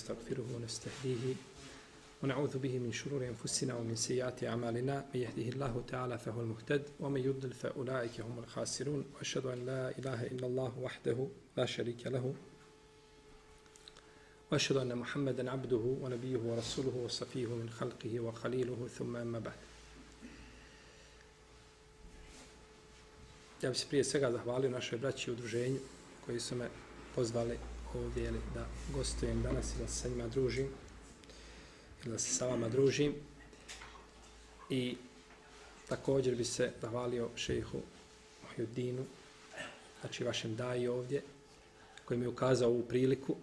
ونستغفره ونستهديه ونعوذ به من شرور أنفسنا ومن سيئات أعمالنا من يهده الله تعالى فهو المهتد ومن يضلل فأولئك هم الخاسرون وأشهد أن لا إله إلا الله وحده لا شريك له وأشهد أن محمدا عبده ونبيه ورسوله وصفيه من خلقه وخليله ثم أما بعد. Ja bih se prije svega zahvalio našoj braći i udruženju koji su me pozvali ovdje da gostujem danas i da se sa njima družim ili da se sa vama družim. I također bi se zahvalio šejhu Muhyiddinu, znači vašem daji ovdje, koji mi je ukazao ovu priliku.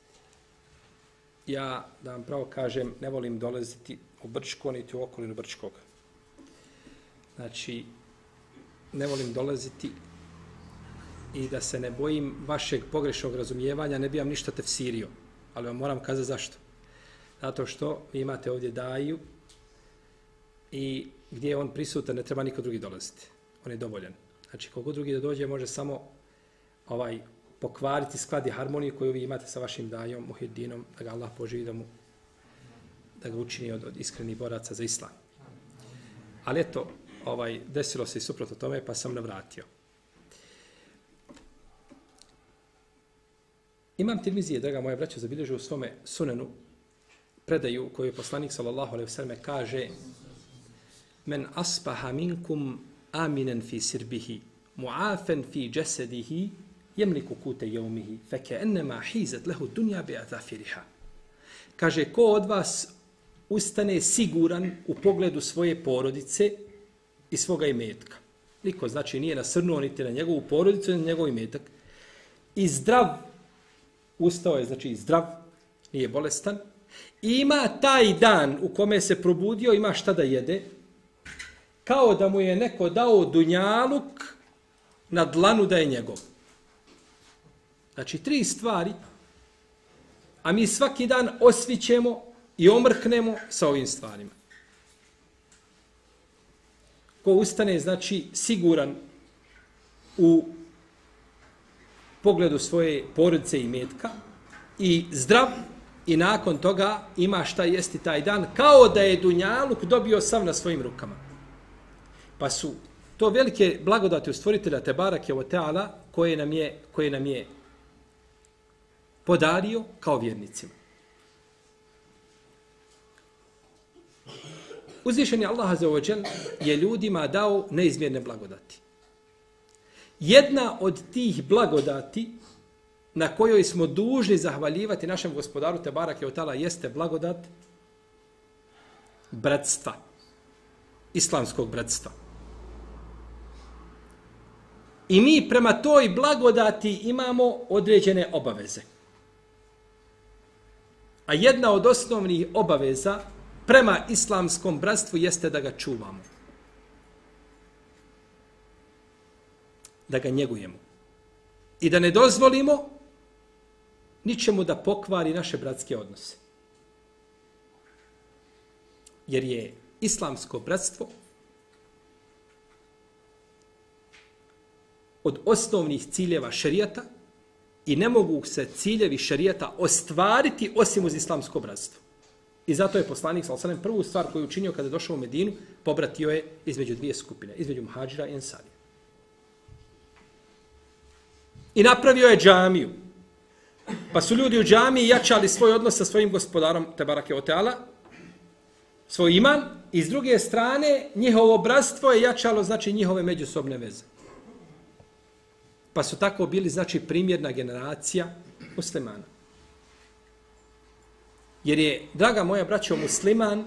Ja, da vam pravo kažem, ne volim dolaziti u Brčko, niti u okolinu Brčkog. Znači, ne volim dolaziti i da se ne bojim vašeg pogrešnog razumijevanja, ne bi vam ništa tefsirio. Ali vam moram kazati zašto. Zato što vi imate ovdje daju i gdje je on prisutan, ne treba niko drugi dolaziti. On je dovoljan. Znači, koliko drugi da dođe, može samo pokvariti sklad i harmoniju koju vi imate sa vašim dajom, Muhiddinom, da ga Allah poživi, da ga učini od iskrenih boraca za islam. Ali eto, desilo se i suprotno tome, pa sam navratio. Imam Tirmizije, draga moja braća, zabilježio u svome sunenu predaju u kojoj poslanik sallallahu alejhi ve selleme kaže: Men asbaha minkum aminen fi sirbihi, mu'afen fi jasadihi, yamliku kute yawmihi, fa ka'annama hizat lahu dunya bi athafiriha. Kaže, ko od vas ustane siguran u pogledu svoje porodice i svoga imetka. Niko, znači, nije nasrnuo niti na njegovu porodicu, ni na njegov imetak. I zdrav, ustao je, znači, zdrav, nije bolestan. I ima taj dan u kome se probudio, ima šta da jede, kao da mu je neko dao dunjaluk na dlanu da je njegov. Znači, 3 stvari, a mi svaki dan osvićemo i omrknemo sa ovim stvarima. Ko ustane, znači, siguran u pogledu svoje porodice i metka i zdrav i nakon toga ima šta jesti taj dan, kao da je dunjaluk dobio sav na svojim rukama. Pa su to velike blagodati u stvoritelja Tebarake ve Teala koje nam je podario kao vjernicima. Uzvišeni Allah azza wa džel je ljudima dao neizmjerne blagodati. Jedna od tih blagodati na kojoj smo dužni zahvaljivati našem gospodaru Tebarake ve Teala jeste blagodat bratstva, islamskog bratstva. I mi prema toj blagodati imamo određene obaveze. A jedna od osnovnih obaveza prema islamskom bratstvu jeste da ga čuvamo. Da ga njegujemo. I da ne dozvolimo ničemu da pokvari naše bratske odnose. Jer je islamsko bratstvo od osnovnih ciljeva šerijata i ne mogu se ciljevi šerijata ostvariti osim uz islamsko bratstvo. I zato je poslanik sallallahu alejhi ve sellem prvu stvar koju učinio kada je došao u Medinu, pobratio je između 2 skupine, između muhadžira i ensarija. I napravio je džamiju. Pa su ljudi u džamiji jačali svoj odnos sa svojim gospodarom Tebarake ve Teala, svoj iman, i s druge strane njihovo bratstvo je jačalo, znači, njihove međusobne veze. Pa su tako bili, znači, primjerna generacija muslimana. Jer je, draga moja braćo, musliman,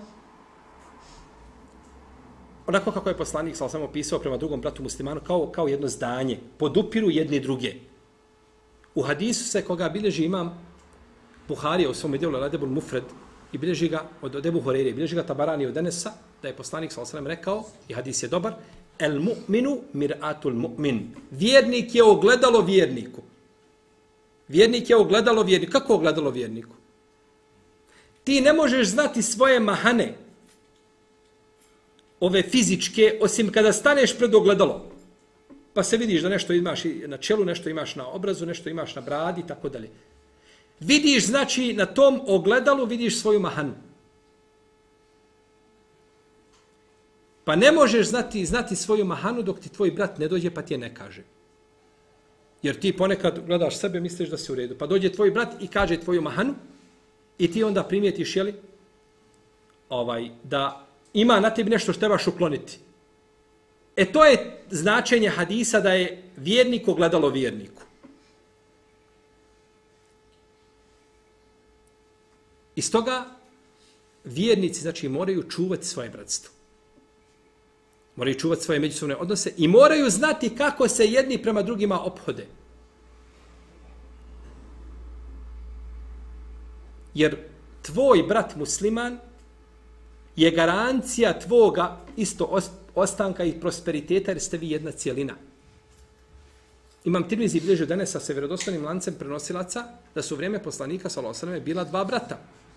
onako kako je poslanik samo opisao prema drugom bratu muslimanu, kao jedno zdanje, podupiru jedni druge. U hadisu se, koga bilježi imam Buharija u svom djelu Al-Adabul Mufrad, i bilježi ga od Ebu Hureyre, bilježi ga Tabarani od Enesa, da je poslanik rekao, i hadis je dobar: El mu'minu mir'atul mu'min. Vjernik je ogledalo vjerniku. Vjernik je ogledalo vjerniku. Kako ogledalo vjerniku? Ti ne možeš znati svoje mahane, ove fizičke, osim kada staneš pred ogledalo. Pa se vidiš da nešto imaš na čelu, nešto imaš na obrazu, nešto imaš na bradi, tako dalje. Vidiš, znači, na tom ogledalu vidiš svoju mahanu. Pa ne možeš znati svoju mahanu dok ti tvoj brat ne dođe pa ti je ne kaže. Jer ti ponekad gledaš sebe, misliš da si u redu. Pa dođe tvoj brat i kaže tvoju mahanu i ti onda primijetiš, jeli, da ima na tebi nešto što trebaš ukloniti. To je značenje hadisa da je vjernik ogledalo vjerniku. I stoga vjernici, znači, moraju čuvati svoje bratstvo. Moraju čuvati svoje međusobne odnose i moraju znati kako se jedni prema drugima ophode. Jer tvoj brat musliman je garancija tvoga isto ostanka i prosperiteta jer ste vi jedna cijelina. Imam Tirmizi bilježi danas sa vjerodostojnim lancem prenosilaca da su u vrijeme poslanika sallallahu alejhi ve selleme bila dva brata.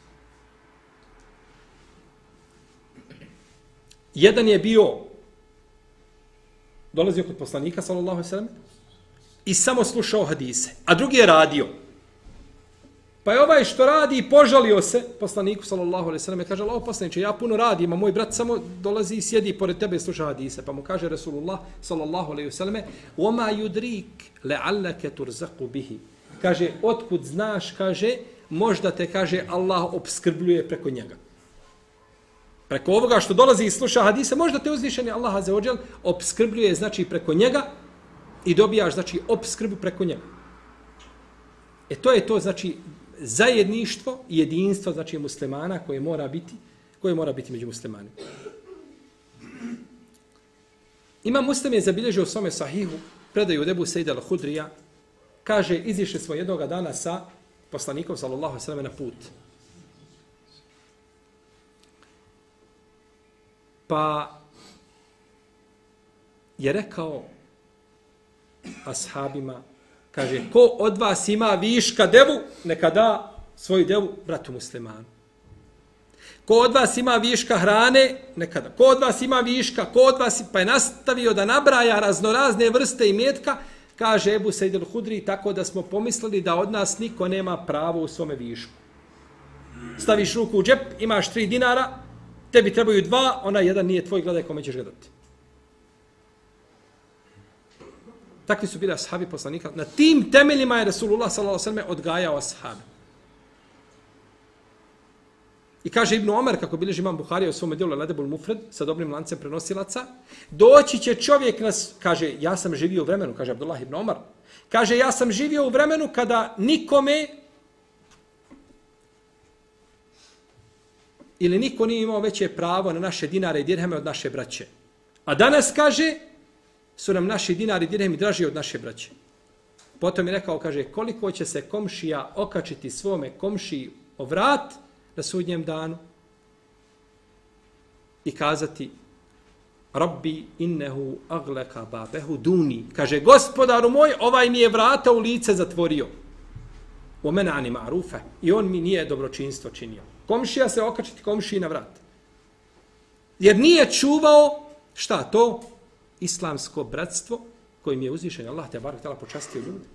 Jedan je bio dolazio kod poslanika sallallahu alejhi ve selleme i samo slušao hadise, a drugi je radio. Pa je ovaj što radi i požalio se poslaniku sallallahu alejhi ve selleme, kaže: "Allahu poslanice, ja puno radim, a moj brat samo dolazi i sjedi pored tebe i sluša hadise." Pa mu kaže Resulullah sallallahu alejhi ve selleme: "Wa ma yudrik la'allaka turzaqu bihi." Kaže: "Otkud znaš?" kaže: "Možda te," kaže, "Allah opskrbljuje preko njega." Preko ovoga što dolazi i sluša hadise, možda te uzvišeni Allah azza wa džel opskrbljuje, znači, preko njega i dobijaš, znači, opskrbu preko njega. To je to, znači, zajedništvo i jedinstvo, znači, muslimana koje mora biti među muslimanima. Imam Muslim je zabilježio u svome sahihu predaju od Ebu Sejda al-Hudrija, kaže: "Izišli smo jednoga dana sa poslanikom sallallahu alejhi ve selleme na put. Pa je rekao ashabima, kaže: "Ko od vas ima viška devu, neka da svoju devu bratu muslimanu. Ko od vas ima viška hrane, neka da. Ko od vas ima viška, ko od vas..." Pa je nastavio da nabraja raznorazne vrste imetka, kaže Ebu Sejid al-Hudri, tako da smo pomislili da od nas niko nema pravo u svome višku. Staviš ruku u džep, imaš 3 dinara, tebi trebaju 2, onaj jedan nije tvoj, gledaj kome ćeš ga dati. Takvi su bili ashabi poslanika. Na tim temeljima je Resulullah sallallahu alejhi ve selleme odgajao ashabe. I kaže Ibn Omer, kako bilježi imam Buharija u svome djelu Ledebul Mufred, sa dobrim lancem prenosilaca, doći će čovjek kaže, ja sam živio u vremenu, kaže Abdullah ibn Omar, kaže, ja sam živio u vremenu kada nikome ili niko nije imao veće pravo na naše dinare i dirheme od naše braće. A danas, kaže, su nam naši dinari i dirhemi draži od naše braće. Potom je rekao, kaže, koliko će se komšija okačiti svome komšiji o vrat na sudnjem danu i kazati: Rabbi innehu agleka babehu duni. Kaže, gospodaru moj, ovaj mi je vrata u lice zatvorio. O menani ma'rufe. I on mi nije dobročinstvo činio. Komšija se okačiti komšiji na vrat. Jer nije čuvao, šta to? Islamsko bratstvo kojim je uzvišen Allah te barak tala počastio ljudi.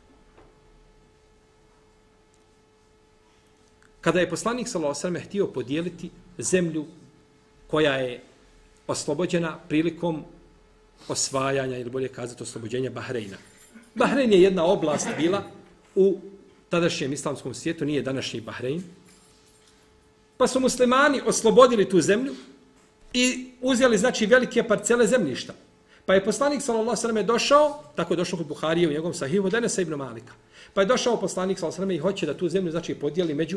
Kada je poslanik sallallahu alejhi ve sellem htio podijeliti zemlju koja je oslobođena prilikom osvajanja, ili bolje kazati oslobođenja Bahreina. Bahrein je jedna oblast bila u tadašnjem islamskom svijetu, nije današnji Bahrein. Pa su muslimani oslobodili tu zemlju i uzeli, znači, velike parcele zemljišta. Pa je poslanik sallallahu alejhi ve sellem došao, tako je došao kod Buharije u njegovom sahihu od Enesa ibn Malika. Pa je došao poslanik sallallahu alejhi ve sellem i hoće da tu zemlju, znači, podijeli među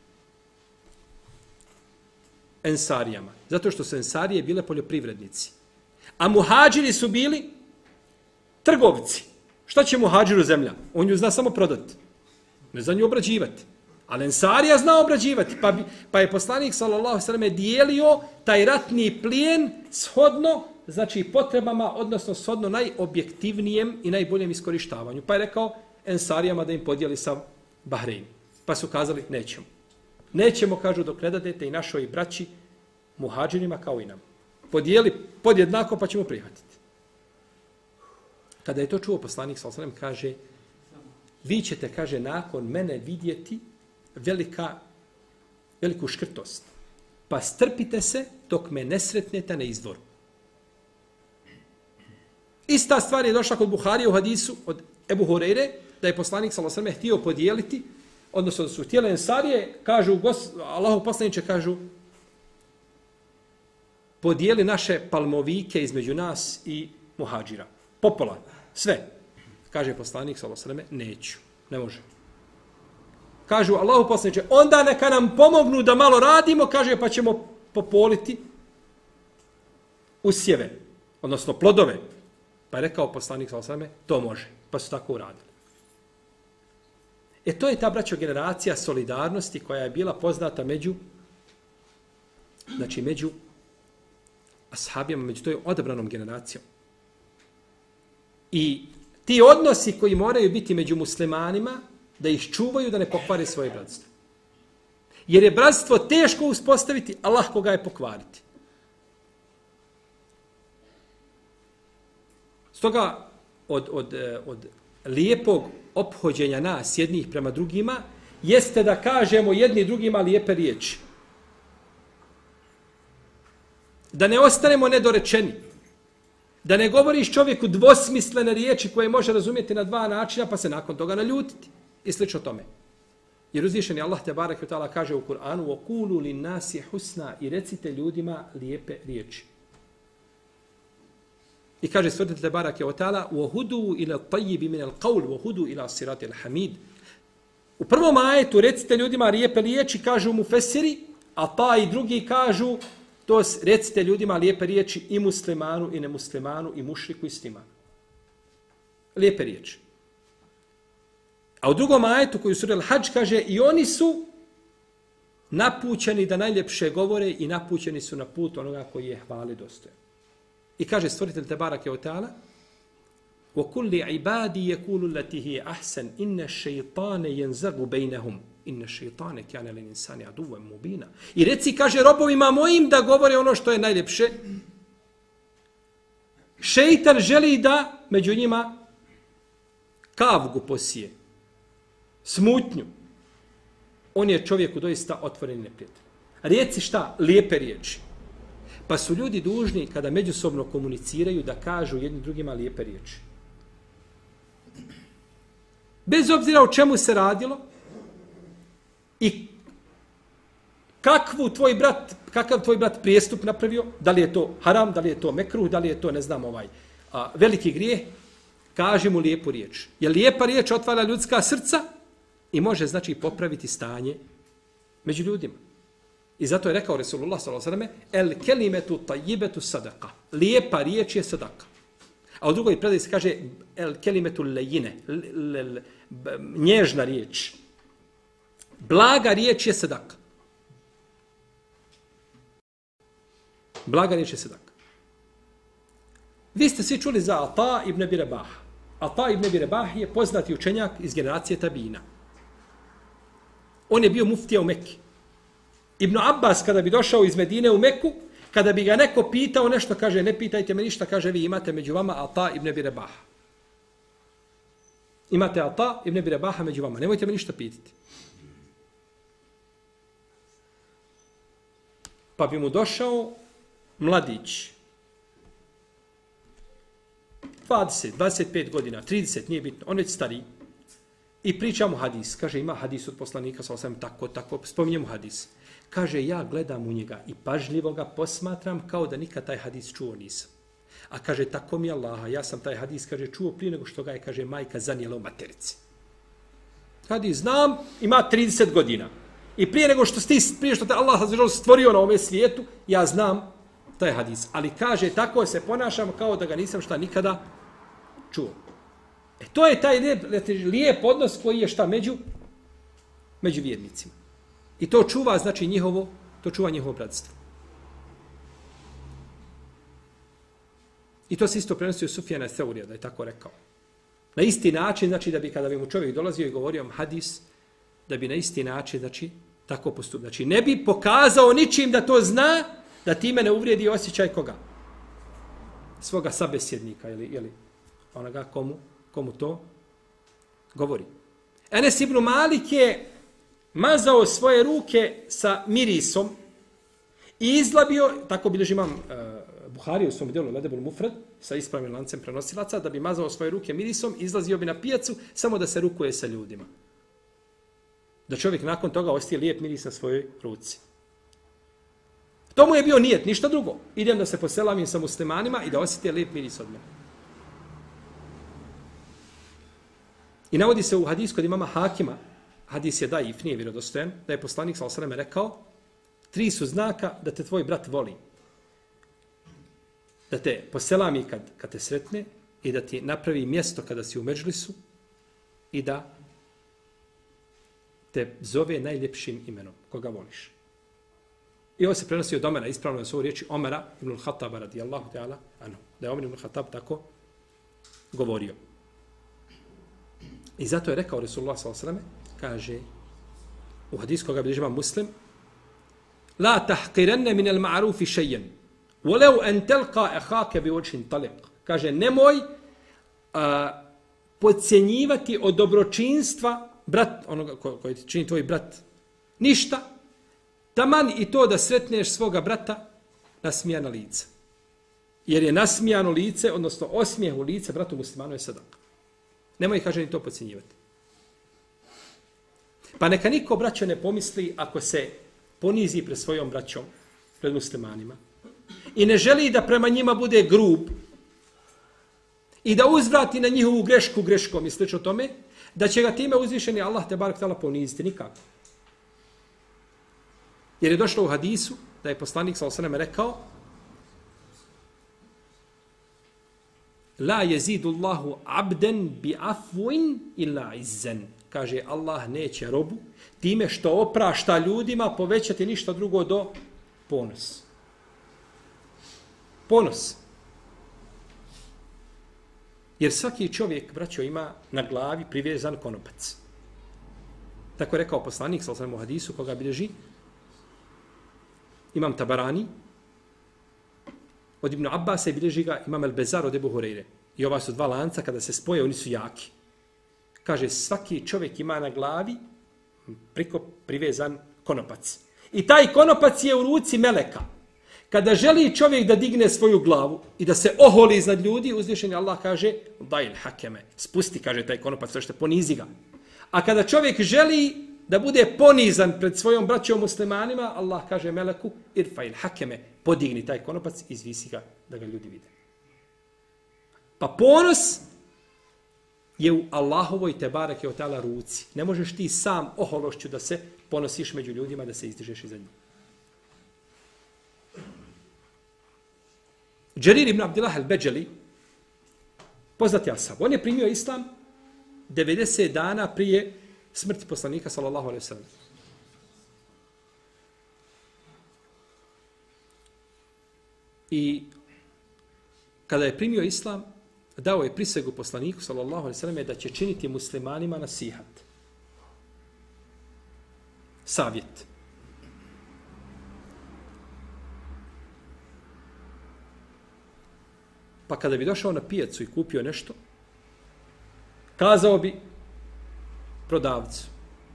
Ensarijama. Zato što su Ensarije bile poljoprivrednici. A muhađiri su bili trgovci. Šta će muhađiru zemlja? On ju zna samo prodati. Ne zna nju obrađivati. Ali Ensarija zna obrađivati. Pa je poslanik sallallahu alejhi ve sellem dijelio taj ratni plijen shodno, znači, potrebama, odnosno shodno najobjektivnijem i najboljem iskorištavanju. Pa je rekao Ensarijama da im podijeli sav Bahrein. Pa su kazali, nećemo. Nećemo, kažu, dok ne dadete i našoj braći muhađirima kao i nam. Podijeli podjednako pa ćemo prihvatiti. Kada je to čuo poslanik sallallahu alejhi ve sellem, kaže: vi ćete, kaže, nakon mene vidjeti veliku škrtost. Pa strpite se dok me ne sretnete na izvoru. Ista stvar je došla kod Buharije u hadisu od Ebu Hureyre, da je poslanik sallallahu alejhi ve sellem htio podijeliti, odnosno da su htjele ensarije, kažu, Allahov poslaniče, kažu, podijeli naše palmovike između nas i muhadžira. Popola, sve. Kaže poslanik sallallahu alejhi ve sellem, neću, ne može. Kažu, Allahov poslaniče, onda neka nam pomognu da malo radimo, kaže, pa ćemo popoliti usjeve, odnosno plodove. Pa je rekao poslanik sallallahu alejhi ve sellem, to može. Pa su tako uradili. To je ta, braćo, generacija solidarnosti koja je bila poznata među ashabijama, među toj odabranom generacijom. I ti odnosi koji moraju biti među muslimanima, da ih čuvaju, da ne pokvare svoje bratstvo. Jer je bratstvo teško uspostaviti, a lahko ga je pokvariti. Stoga od lijepog ophođenja nas jednih prema drugima jeste da kažemo jedni drugima lijepe riječi. Da ne ostanemo nedorečeni. Da ne govoriš čovjeku dvosmislene riječi koje može razumjeti na dva načina pa se nakon toga naljutiti. I slično tome. Jer uzvišeni Allah te barek ve taala kaže u Kur'anu: "وَقُولُوا لِلنَّاسِ حُسْنًا" i recite ljudima lijepe riječi. I kaže stvoritelj te barek ve taala: "وَهُدُوا إِلَى الطَّيِّبِ مِنَ الْقَوْلِ وَهُدُوا إِلَى الصِّرَاطِ الْحَمِيدِ". U prvom ajetu recite ljudima lijepe riječi, kažu mufesiri, a pa i drugi kažu to recite ljudima lijepe riječi i muslimanu i nemuslimanu i mušriku i svima. Lijepe riječi. A u drugom ajetu koji u suri Al-Hadž kaže i oni su napućeni da najljepše govore i napućeni su na put onoga koji je hvali dostojan. I kaže stvoritelj Tebarake o Teala: وَكُلِّ عِبَادِي يَكُولُ الَّتِي هِيَ أَحْسَنُ إِنَّ الشَّيْطَانَ يَنْزَغُ بَيْنَهُمْ إِنَّ الشَّيْطَانَ كَانَ لِلْإِنسَانِ عَدُوًّا مُبِينًا. I reci, kaže, robovima mojim da govore ono što je najljepše. Šejtan želi da među njima kavgu posije, smutnju. On je čovjeku doista otvoren neprijatelj. Reci šta? Lijepe riječi. Pa su ljudi dužni kada međusobno komuniciraju da kažu jednim drugima lijepe riječi. Bez obzira o čemu se radilo i kakav tvoj brat prijestup napravio, da li je to haram, da li je to mekruh, da li je to, ne znam, veliki grijeh, kaži mu lijepu riječ. Jer lijepa riječ otvara ljudska srca i može, znači, popraviti stanje među ljudima. I zato je rekao Resulullah sallallahu alejhi ve selleme: "El kelimetu tayyibetu sadaqa." Lijepa riječ je sadaka. A u drugoj predaji se kaže el kelimetu lejine, nježna riječ. Blaga riječ je sadaka. Blaga riječ je sadaka. Vi ste svi čuli za Ata ibn Abi Rabah. Ata ibn Abi Rabah je poznati učenjak iz generacije Tabina. On je bio muftija u Mekki. Ibn Abbas kada bi došao iz Medine u Meku, kada bi ga neko pitao nešto, kaže, ne pitajte me ništa, kaže, vi imate među vama Ata ibn Abi Rabah. Imate Ata ibn Abi Rabaha među vama, nemojte me ništa pitati. Pa bi mu došao mladić, 20, 25 godina, 30, nije bitno, on već stariji. I priča mu hadis, kaže, ima hadis od poslanika, tako, spominje mu hadis. Kaže, ja gledam u njega i pažljivo ga posmatram kao da nikad taj hadis čuo nisam. A kaže, tako mi Allaha, ja sam taj hadis, kaže, čuo prije nego što ga je, kaže, majka zanijela u materici. Hadis znam, ima 30 godina. I prije nego što te Allah stvorio na ovome svijetu, ja znam taj hadis. Ali kaže, tako se ponašam kao da ga nisam šta nikada čuo. To je taj lijep odnos koji je šta među vjernicima. I to čuva, znači, njihovo bratstvo. I to se isto prenosi od Sufjana Theurija, da je tako rekao. Na isti način, znači, da bi kada bi mu čovjek dolazio i govorio hadis, da bi na isti način, znači, tako postupio. Znači, ne bi pokazao ničim da to zna, da time ne uvrijedi osjećaj koga? Svoga sabesjednika ili onoga komu to govori. Enes ibn Malik je mazao svoje ruke sa mirisom i izlabio, tako bilježi imam Buhari u svom djelu Ledebul Mufrad, sa ispravnim lancem prenosilaca, da bi mazao svoje ruke mirisom, izlazio bi na pijacu samo da se rukuje sa ljudima. Da čovjek nakon toga ostije lijep miris na svojoj ruci. To mu je bio nijet, ništa drugo. Idem da se poselamim sa muslimanima i da osjetije lijep miris od mene. I navodi se u hadis kod imama Hakima, hadis je daif, nije vjerodostojan, da je poslanik sallallahu alejhi ve sellem rekao: 3 su znaka da te tvoj brat voli. Da te poselami kad te sretne i da ti napravi mjesto kada si u medžlisu i da te zove najljepšim imenom koga voliš. I ovo se prenosi od Omera, ispravno su riječi Omera ibn al-Khattaba radijallahu ta'ala anhu. Da je Omer ibn al-Khattab tako govorio. I zato je rekao Resulullah sallallahu alejhi ve sellem, kaže u hadisu koga bilježi imam Muslim: La tahqiranna min al-ma'rufi shay'an, walau an talqa akhaka bi wajhin taliq. Kaže nemoj podcjenjivati od dobročinstva brat onoga koji ti čini tvoj brat ništa, taman i to da sretneš svoga brata nasmijano lice. Jer je nasmijano lice, odnosno osmijeh u lice bratu muslimanu je sadaka. Nemoj, kaže, ni to podcjenjivati. Pa neka niko, braćo, ne pomisli ako se ponizi pred svojom braćom, pred muslimanima, i ne želi da prema njima bude grub i da uzvrati na njihovu grešku greškom i slično tome, da će ga time uzvišeni Allah te barak tala poniziti nikako. Jer je došlo u hadisu da je poslanik sallallahu alejhi ve sellem rekao: La jezidu Allahu abden bi afwin illa izzan. Kaže, Allah neće robu time što oprašta ljudima povećati ništa drugo do ponos. Ponos. Jer svaki čovjek, braćo, ima na glavi privezan konopac. Tako je rekao poslanik sallallahu alejhi ve sellem u hadisu koga bilježi imam Tabarani, od Ibn Abbasa i bilježi ga imam El-Bezar od Ebu Hureyre. I ova su 2 lanca, kada se spoje, oni su jaki. Kaže, svaki čovjek ima na glavi privezan konopac. I taj konopac je u ruci meleka. Kada želi čovjek da digne svoju glavu i da se oholi iznad ljudi, uzvišeni Allah kaže, dajil hakeme, spusti, kaže taj konopac, to što ponizi ga. A kada čovjek želi da bude ponizan pred svojom braćom muslimanima, Allah kaže meleku, irfa'il hakeme, podigni taj konopac, izvisi ga da ga ljudi vide. Pa ponos je u Allahovoj tebareke o ta'ala ruci. Ne možeš ti sam ohološću da se ponosiš među ljudima, da se izdižeš iza njih. Džerir ibn Abdillah al-Beđeli, poznati ashab, on je primio islam 90 dana prije smrti poslanika sallallahu alejhi ve sellem. I kada je primio islam, dao je prisegu poslaniku sallallahu alejhi ve selleme da će činiti muslimanima nasihat. Savjet. Pa kada bi došao na pijacu i kupio nešto, kazao bi prodavcu: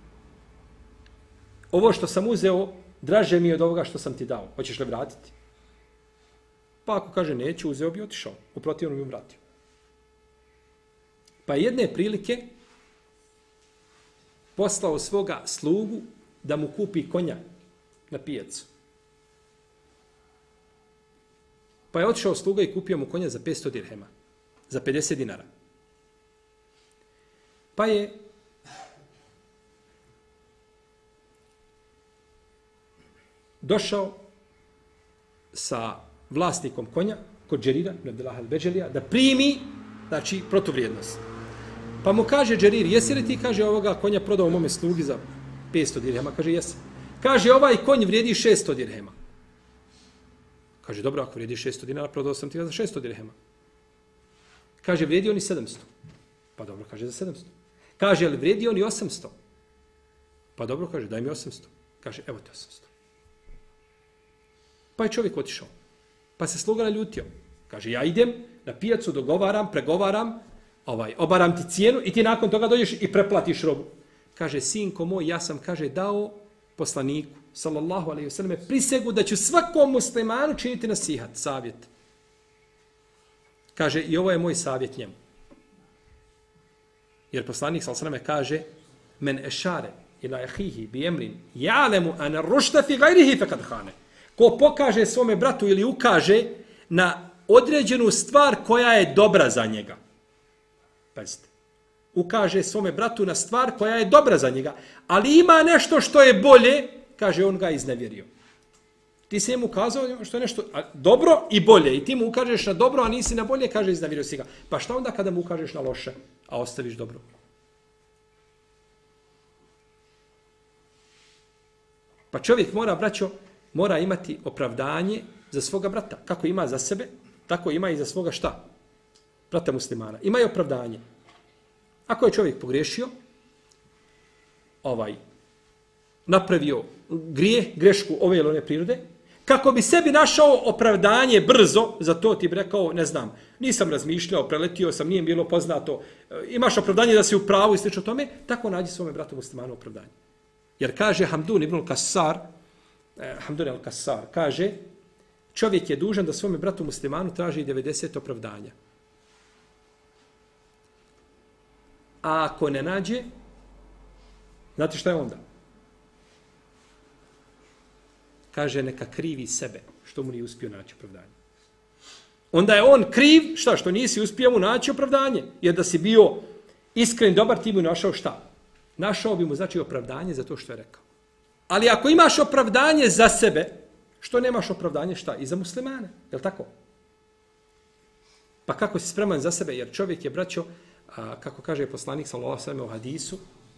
ovo što sam uzeo, draže mi je od ovoga što sam ti dao. Hoćeš li vratiti? Pa ako kaže neću, uzeo bi otišao. U protivnom bi vratio. Pa jedne prilike poslao svoga slugu da mu kupi konja na pijacu. Pa je otišao sluga i kupio mu konja za 500 dirhema. Za 50 dinara. Pa je došao sa vlasnikom konja kod Džerira, Abdullah al-Beđelija, da primi, znači, protuvrijednost. Pa mu kaže Džerir, jesi li ti, kaže, ovoga konja prodao mome slugi za 500 dirhema? Kaže, jesi. Kaže, ovaj konj vrijedi 600 dirhema. Kaže, dobro, ako vrijedi 600 dinara, prodao sam ti ga za 600 dirhema. Kaže, vrijedi oni 700. Pa dobro, kaže, za 700. Kaže, ali vrijedi oni 800. Pa dobro, kaže, daj mi 800. Kaže, evo te 800. Pa je čovjek otišao. Pa se sluga naljutio. Kaže, ja idem na pijacu, dogovaram, pregovaram, obaram ti cijenu i ti nakon toga dođeš i preplatiš robu. kaže, sinko moj, ja sam, kaže, dao poslaniku, sallallahu alejhi ve selleme, prisegu da ću svakom muslimanu činiti nasihat, savjet. Kaže, i ovo je moj savjet njemu. Jer poslanik, sallallahu alejhi ve selleme, kaže, men ešare ila ahihi bi emrin ja'lemu an ar-rushda fi ghayrihi faqad khane. Ko pokaže svome bratu ili ukaže na određenu stvar koja je dobra za njega. Pazite. Ukaže svome bratu na stvar koja je dobra za njega, ali ima nešto što je bolje, kaže, on ga iznevjerio. Ti si njemu ukazao što je nešto dobro i bolje i ti mu ukažeš na dobro, a nisi na bolje, kaže, iznevjerio si ga. Pa šta onda kada mu ukažeš na loše, a ostaviš dobro? Pa čovjek mora, braćo, mora imati opravdanje za svoga brata. Kako ima za sebe, tako ima i za svoga šta? Brata muslimana. Ima i opravdanje. Ako je čovjek pogriješio, napravio grešku ove ili one prirode, kako bi sebi našao opravdanje brzo, za to ti bi rekao, ne znam, nisam razmišljao, preletio sam, nije bilo poznato, imaš opravdanje da si u pravu i slično tome, tako nađi svome bratu muslimanu opravdanje. Jer kaže Hamdun ibn al-Kassar, Hamdun al-Kassar, kaže, čovjek je dužan da svome bratu muslimanu traži 90 opravdanja. A ako ne nađe, znate šta je onda? Kaže, neka krivi sebe, što mu nije uspio naći opravdanje. Onda je on kriv, šta, što nisi uspio mu naći opravdanje. Jer da si bio iskren, dobar, ti mu našao šta? Našao bi mu, znači, opravdanje za to što je rekao. Ali ako imaš opravdanje za sebe, što nemaš opravdanje šta? I za muslimane, je li tako? Pa kako si spreman za sebe? Jer čovjek je, braćo, kako kaže poslanik sallallahu alejhi ve sellem u hadisu,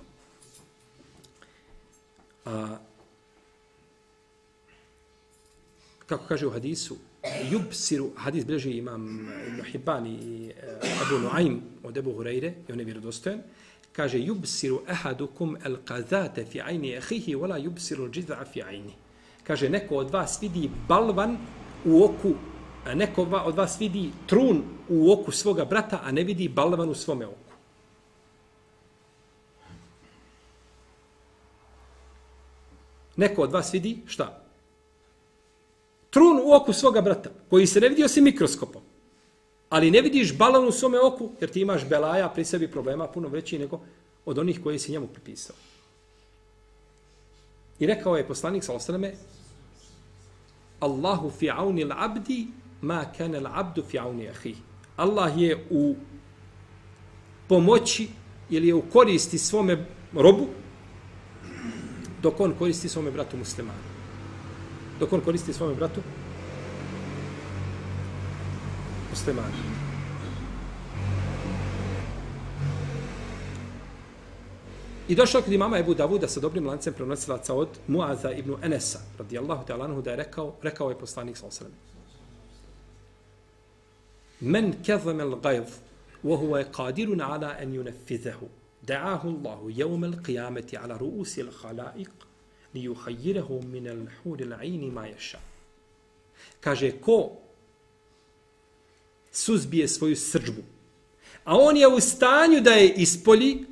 kako kaže u hadisu, yubsiru, hadis bilježi imam Ibn Hibban i Abu Nuaym od Ebu Hurajre, i on je vjerodostojan, kaže, yubsiru ahadukum al-qadhata fi ayni akhihi wala yubsiru al-jid'a fi ayni. Kaže, neko od vas vidi balvan u oku, a neko od vas vidi trun u oku svoga brata, a ne vidi balvan u svome oku. Neko od vas vidi šta? Trun u oku svoga brata, koji se ne vidi osim mikroskopom. Ali ne vidiš balon u svome oku, jer ti imaš belaja pri sebi problema puno veći nego od onih koji si njemu pripisao. I rekao je poslanik sallallahu alejhi ve selleme, Allahu fi auni al-abdi ma kana al-abdu fi auni akhihi. Allah je u pomoći ili je u koristi svome robu dok on koristi svome bratu muslimanu. Dok on koristi svome bratu muslimanu. I došao kod imama Ebu Davuda sa dobrim lancem prenosilaca od Muaza ibn Enesa, radijallahu ta'ala anhu, da je rekao je poslanik sallallahu alejhi ve sellem, men kazama al-ghayz wa huwa qadirun ala an yunfizahu da'ahu Allahu yawm al-qiyamati ala ru'usi al-khalaiq li yukhayyirahu min al-hur al-'ayn ma yasha. Kaže, ko suzbije svoju srdžbu, a on je u stanju da je ispolji,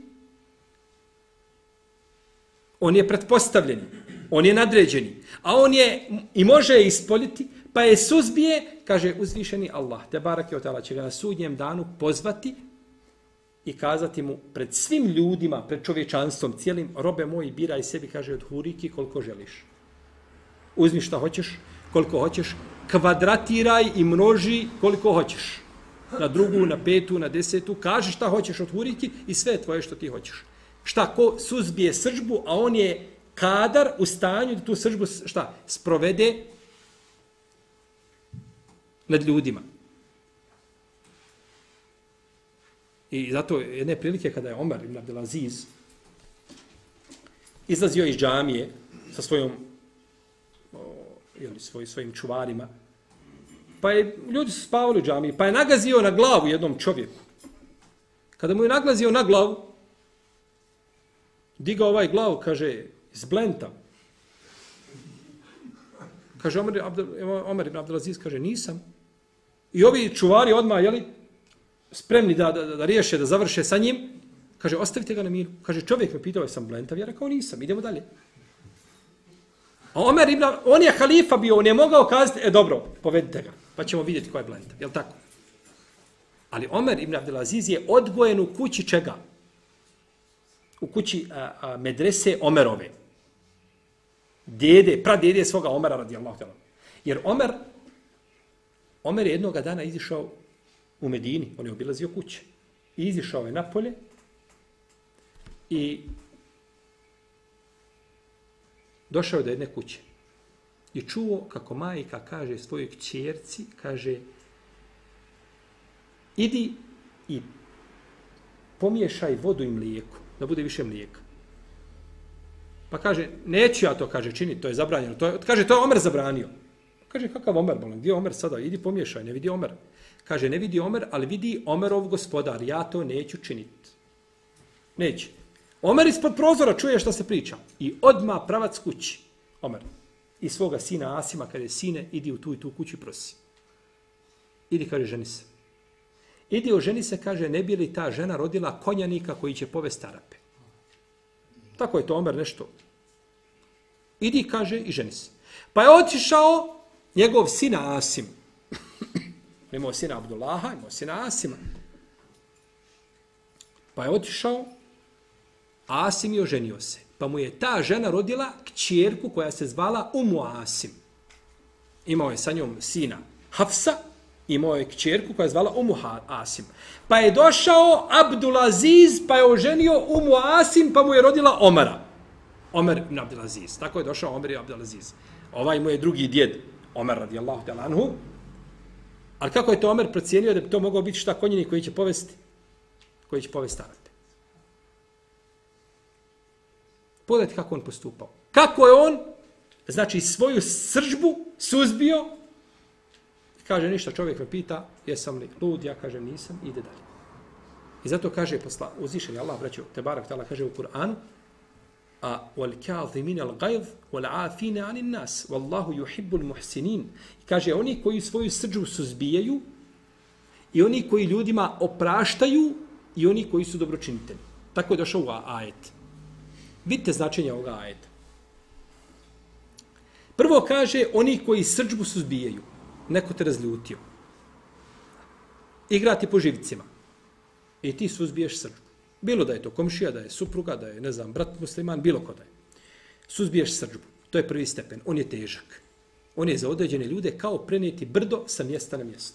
on je pretpostavljeni, on je nadređeni, a on je i može je ispoljiti, pa je suzbije, kaže uzvišeni Allah, te barake od Allah, će ga na sudnjem danu pozvati i kazati mu pred svim ljudima, pred čovječanstvom cijelim, robe moji, biraj sebi, kaže, od huriki koliko želiš. Uzmi šta hoćeš, koliko hoćeš, kvadratiraj i množi koliko hoćeš. Na drugu, na petu, na desetu, kaži šta hoćeš od huriki i sve je tvoje što ti hoćeš. Šta, ko suzbije srdžbu, a on je kadar u stanju da tu srdžbu šta, sprovede nad ljudima. I zato jedne prilike kada je Omer ibn Abdelaziz izlazio iz džamije sa svojim čuvarima, pa je, ljudi su spavali u džamiji, pa je nagazio na glavu jednom čovjeku. Kada mu je naglazio na glavu, digao ovaj glavu, kaže, izblenta. Kaže, Omer ibn Abdelaziz, kaže, nisam. I ovi čuvari odmah, jeli, spremni da riješe, da završe sa njim, Kaže, ostavite ga na miru. Kaže, čovjek me pitao, jesam blentav? Ja rekao, nisam, idemo dalje. A Omer ibn, on je halifa bio, on je mogao kazati, dobro, povedite ga, pa ćemo vidjeti ko je blentav. Jel tako? Ali Omer ibn Abdelaziz je odgojen u kući čega? U kući medrese Omerove. Pradede svoga Omera radijallahu ta'ala. Jer Omer je jednoga dana izišao u Medini, on je obilazio kuće. I izišao je napolje i došao je do jedne kuće. I čuo kako majka kaže svojoj kćerci, kaže, idi i pomiješaj vodu i mlijeko, da bude više mlijeka. Pa kaže, neću ja to, kaže, činiti, to je zabranjeno. Kaže, to je Omer zabranio. Kaže, kakav Omer, bolan, gdje je Omer sada? Idi pomiješaj, ne vidi Omer. Kaže, ne vidi Omer, ali vidi Omerov gospodar, ja to neću činiti. Neće. Omer ispod prozora čuje šta se priča. I odma pravac kući. Omer. I svoga sina Asima, kaže, sine, idi u tu i tu kuću i prosi. Idi, kaže, ženi se. Idi, oženi se, kaže, ne bi li ta žena rodila konjanika koji će povesti Arape. Tako je to Omer nešto. Idi, kaže, i ženi se. Pa je otišao njegov sina Asim. Imao sina Abdullaha, imao sina Asima. Pa je otišao, Asim i oženio se. Pa mu je ta žena rodila kćerku koja se zvala Umu Asim. Imao je sa njom sina Hafsa, imao je kćerku koja je zvala Umu Asim. Pa je došao Abdulaziz, pa je oženio Umu Asim, pa mu je rodila Omara. Omer ibn Abdulaziz. Tako je došao Omer ibn Abdulaziz. Ovaj mu je drugi djed, Omer radijallahu ta'ala anhu. Ali kako je to Omer procijenio da bi to mogao biti šta konjeni koji će povesti? Koji će povesti Arape. Pogledajte kako on postupao. Kako je on, znači, svoju sržbu suzbio. Kaže, ništa, čovjek me pita, jesam li lud, ja kažem nisam, ide dalje. I zato kaže, uzvišeni Allah, braćo, Tebarak ta'ala kaže u Kur'anu, وَالْكَاظِمِينَ الْغَيْظِ وَالْعَافِينَ عَنِ النَّاسِ وَاللَّهُ يُحِبُّ الْمُحْسِنِينَ. Kaže, oni koji svoju sržbu suzbijaju i oni koji ljudima opraštaju i oni koji su dobročinitelji. Tako je došao u ajet. Vidite značenje ovoga ajeta. Prvo kaže, oni koji srdžbu suzbijaju. Neko te razljutio. Igrati po živcima. I ti suzbiješ srdžbu. Bilo da je to komšija, da je supruga, da je, ne znam, brat musliman, bilo ko da je. Suzbiješ srdžbu. To je prvi stepen. On je težak. On je za određene ljude kao prenijeti brdo sa mjesta na mjesto.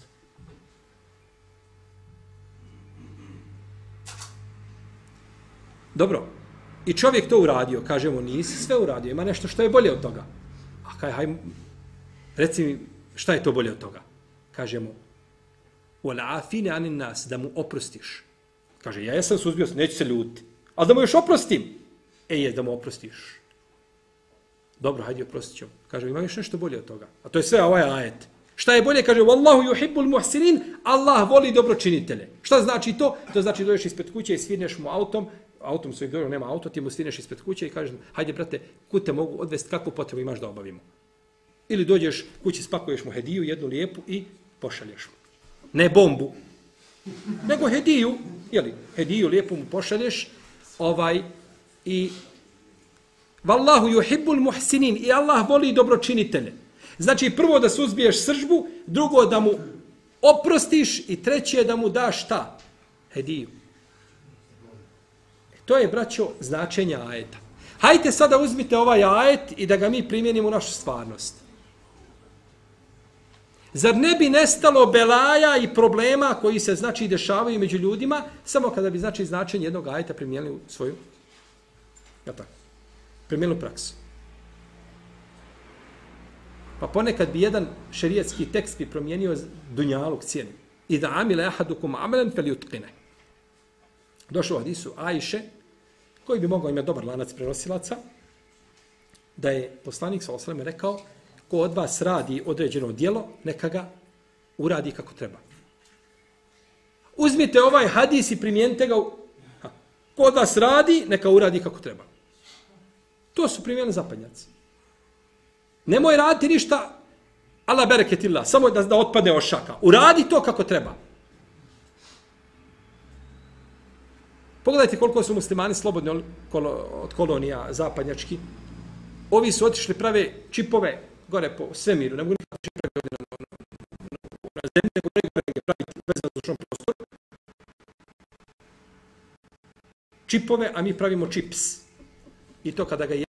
Dobro. I čovjek to uradio. Kaže mu, nisi sve uradio. Ima nešto što je bolje od toga. A kaj, haj, reci mi, šta je to bolje od toga? Kaže mu, وَلَعَفِينَ عَنِ النَّاسِ, da mu oprostiš. Kaže, ja sam suzbio, neću se ljuti. Ali da mu još oprostim. Je, da mu oprostiš. Dobro, hajde, oprostit ćemo. Kaže, ima još nešto bolje od toga. A to je sve ovaj ajet. Šta je bolje? Kaže, Wallahu yuhibbul muhsinin, Allah voli dobročinitelje. Šta znači to? To znači dođeš ispred kuće i svirneš mu autom svojeg dobro, nema auto, ti mu svirneš ispred kuće i kažeš, hajde, brate, kud te mogu odvesti, kakvu potrebu imaš da obavimo. Ili dođeš kući, spakuješ mu hediju, jednu lijepu i pošalješ mu. Ne bombu, nego hediju, jeli, hediju lijepu mu pošalješ, i Wallahu yuhibbul muhsinin, i Allah voli dobročinitelje. Znači, prvo da suzbiješ sržbu, drugo da mu oprostiš i treće da mu daš šta? Hediju. To je, braćo, značenje ajeta. Hajde sada uzmite ovaj ajet i da ga mi primijenimo u našu stvarnost. Zar ne bi nestalo belaja i problema koji se, znači, dešavaju među ljudima, samo kada bi, znači, značenje jednog ajeta primijenili u svoju, ja tako, primijenili u praksu. Pa ponekad bi jedan šerijatski tekst bi promijenio dunjaluk cijenu. I da amile ahadukum amelen fel yutqine. Došlo u hadisu Ajše, koji bi mogao imati dobar lanac prenosilaca, da je poslanik sallallahu alejhi ve sellem rekao, ko od vas radi određeno djelo, neka ga uradi kako treba. Uzmite ovaj hadis i primijenite ga. Ko od vas radi, neka uradi kako treba. To su primjeni zapadnjaci. Nemoj raditi ništa, Allah bereketillah, samo da otpadne ošaka. Uradi to kako treba. Pogledajte koliko su muslimani slobodni od kolonija zapadnjački. Ovi su otišli prave čipove gore po svemiru. Ne mogu nikako čipove na zemlji, nego negdje praviti bezvazdušnom prostoru. Čipove, a mi pravimo čips. I to kada ga je.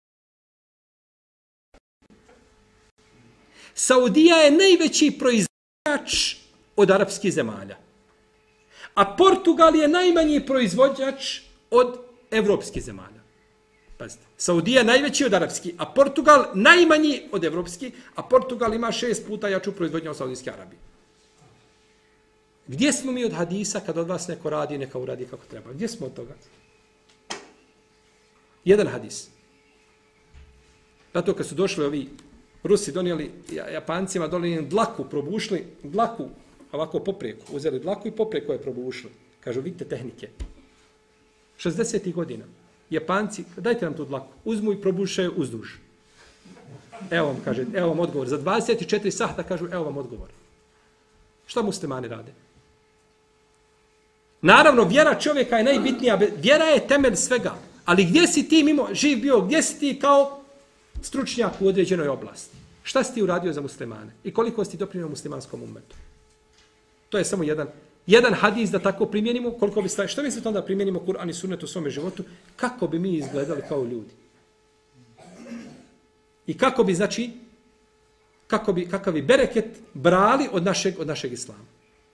Saudija je najveći proizvođač od arapskih zemalja. A Portugal je najmanji proizvođač od evropskih zemalja. Pazite, Saudija je najveći od arapskih, a Portugal najmanji od evropskih, a Portugal ima 6 puta jaču proizvodnju od Saudijske Arabije. Gdje smo mi od hadisa kad od vas neko radi, neka uradi kako treba? Gdje smo od toga? Jedan hadis. Zato kad su došli ovi Rusi, donijeli Japancima, donijeli dlaku, probušli dlaku, ovako popreku. Uzeli dlaku i popreku je probušli. Kažu, vidite tehnike. 60. godina. Japanci, dajte nam tu dlaku. Uzmu i probušaju uzduž. Evo vam, kaže, evo vam odgovor. Za 24 sata kažu, evo vam odgovor. Šta muslimani rade? Naravno, vjera čovjeka je najbitnija. Vjera je temelj svega. Ali gdje si ti mimo živ bio? Gdje si ti kao stručnjak u određenoj oblasti? Šta si ti uradio za muslimane? I koliko si ti doprinio muslimanskom ummetu? To je samo jedan hadis da tako primjenimo. Koliko bi stavili? Što mislite onda primjenimo Kur'an i sunnet u svome životu? Kako bi mi izgledali kao ljudi? I kako bi, znači, kakav bi bereket brali od našeg islama?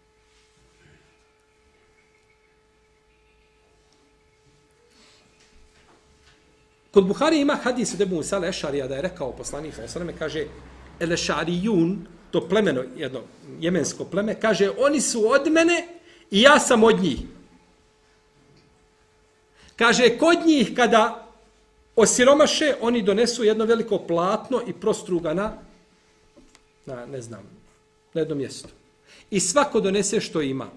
Kod Buhari ima hadis od Ebu Musa al-Ešarija da je rekao poslanik sallallahu alejhi ve sellem, kaže el-Ešarijun, to plemeno, jedno jemensko pleme, kaže oni su od mene i ja sam od njih. Kaže kod njih kada osiromaše, oni donesu jedno veliko platno i prostruga na jedno mjesto. I svako donese što ima.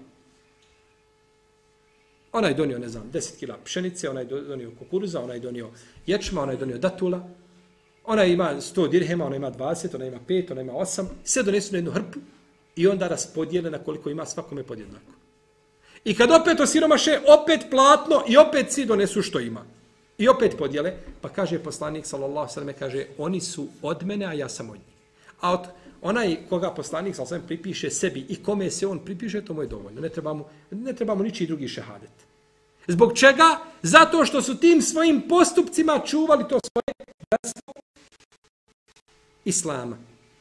Onaj donio, 10 kila pšenice, onaj donio kukuruza, onaj donio ječma, onaj donio datula, onaj ima 100 dirhema, onaj ima 20, onaj ima 5, onaj ima 8, sve donesu na jednu hrpu i onda raspodijele na koliko ima svakome podjednako. I kad opet osiromaše, opet platno i opet svi donesu što ima. I opet podijele, pa kaže poslanik, sallallahu alejhi ve sellem, kaže, oni su od mene, a ja sam od njih. A onaj koga poslanik, sallallahu alejhi ve sellem, pripiše sebi i kome se on pripiše, to mu je dovoljno. Ne trebamo ničiji drugi šehadet. Zbog čega? Zato što su tim svojim postupcima čuvali to svoje bratstvo islama.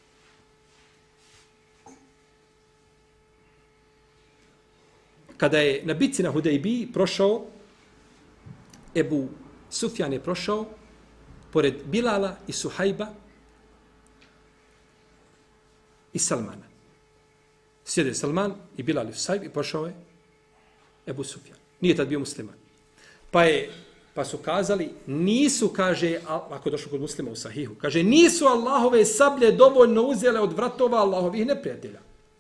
Kada je na bitci na Hudejbiji prošao, Ebu Sufjan je prošao pored Bilala i Suhajba i Salmana. Sjede Salman i Bilal i Suhajb i prošao je Ebu Sufjan. Nije tad bio musliman. Pa su kazali, nisu, kaže, ako došlo kod muslima u Sahihu, kaže, nisu Allahove sablje dovoljno uzele od vratova Allahovih neprijatelja.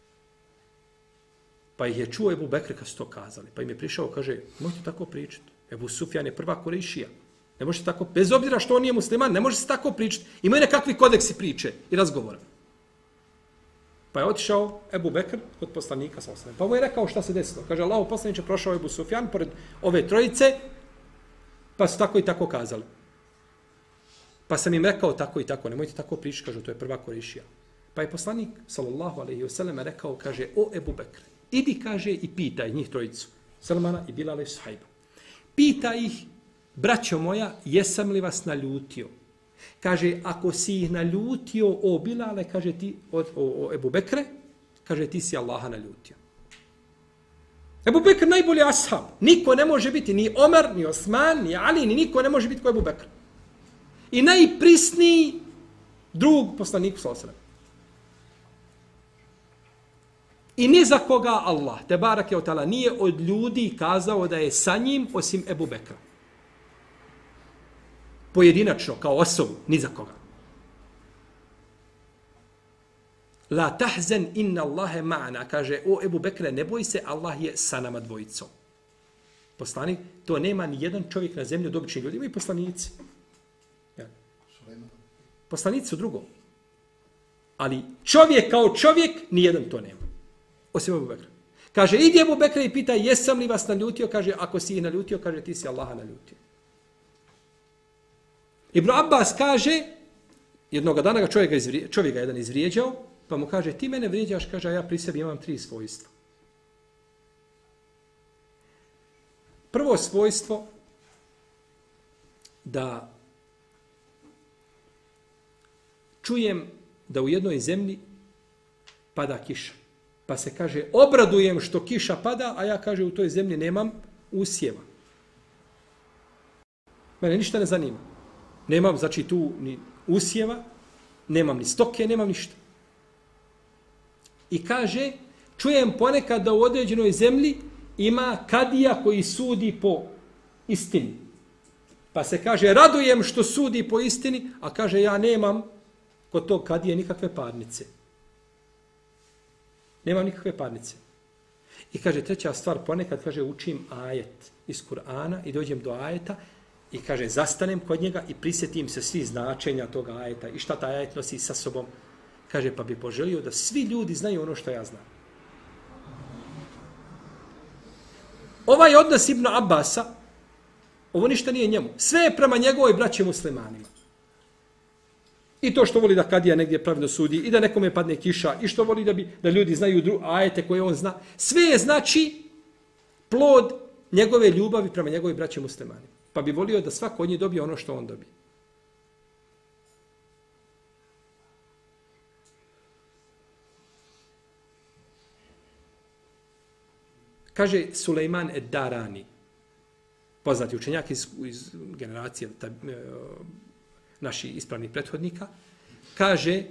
Pa ih je čuo Ebu Bekr kad su to kazali. Pa im je prišao, kaže, možete tako pričati. Ebu Sufjan je prva Kurejšija. Ne možete tako, bez obzira što on nije musliman, ne može se tako pričati. Imaju nekakvi kodeksi priče i razgovora. Pa je otišao Ebu Bekr kod poslanika sallallahu alejhi ve sellem. Pa mu je rekao šta se desilo. Kaže, Allahov poslaniče, prošao Ebu Sufjan pored ove trojice, pa su tako i tako kazali. Pa sam im rekao tako i tako, nemojte tako pričati, kaže, to je prva Kurejšija. Pa je poslanik sallallahu alejhi ve sellem rekao, kaže, o Ebu Bekr, idi, kaže, i pitaj njih trojicu, Salmana i Bilala i Suhajba. Pita ih, braćo moja, jesam li vas naljutio? Kaže, ako si ih naljutio, o Bilale, kaže ti, o Ebu Bekre, kaže, ti si Allaha naljutio. Ebu Bekr najbolji ashab. Niko ne može biti, ni Omer, ni Osman, ni Ali, ni niko ne može biti ko Ebu Bekr. I najprisniji drug poslaniku sallallahu alejhi ve sellem. I ni za koga Allah, te barake od ta'ala, nije od ljudi kazao da je sa njim osim Ebu Bekra. Pojedinačno, kao osobu, ni za koga. La tahzen inna Allahe ma'ana, kaže, o Ebu Bekre, ne boj se, Allah je sa nama dvojicom. Poslanik, to nema ni jedan čovjek na zemlji od običnih ljudi, ima i poslanici. Ja. Poslanici su drugo. Ali čovjek kao čovjek, ni jedan to nema. Osim Ebu Bekra. Kaže, idi Ebu Bekre i pitaj, jesam li vas naljutio? Kaže, ako si ih naljutio, kaže, ti si Allaha naljutio. Ibn Abbas kaže, jednog dana ga čovjek ga jedan izvrijeđao, pa mu kaže, ti mene vrijeđaš, kaže, a ja pri sebi imam 3 svojstva. Prvo svojstvo, da čujem da u jednoj zemlji pada kiša. Pa se kaže, obradujem što kiša pada, a ja, kaže, u toj zemlji nemam usjeva. Mene ništa ne zanima. Nemam, znači, tu ni usjeva, nemam ni stoke, nemam ništa. I kaže, čujem ponekad da u određenoj zemlji ima kadija koji sudi po istini. Pa se kaže, radujem što sudi po istini, a kaže, ja nemam kod tog kadije nikakve parnice. Nemam nikakve parnice. I kaže, treća stvar, ponekad, kaže, učim ajet iz Kur'ana i dođem do ajeta i kaže, zastanem kod njega i prisjetim se svi značenja tog ajeta i šta taj ajet nosi sa sobom. Kaže, pa bi poželio da svi ljudi znaju ono što ja znam. Ovaj odnos Ibn Abbasa, ovo ništa nije njemu. Sve je prema njegovoj braći muslimanima. I to što voli da kadija negdje pravilno sudi, i da nekome padne kiša, i što voli da ljudi znaju ajete koje on zna. Sve je, znači, plod njegove ljubavi prema njegovoj braći muslimanima. Pa bi volio da svako od njih dobije ono što on dobije. Kaže Sulejman ed-Darani, poznati učenjak iz generacije naših ispravnih prethodnika, kaže,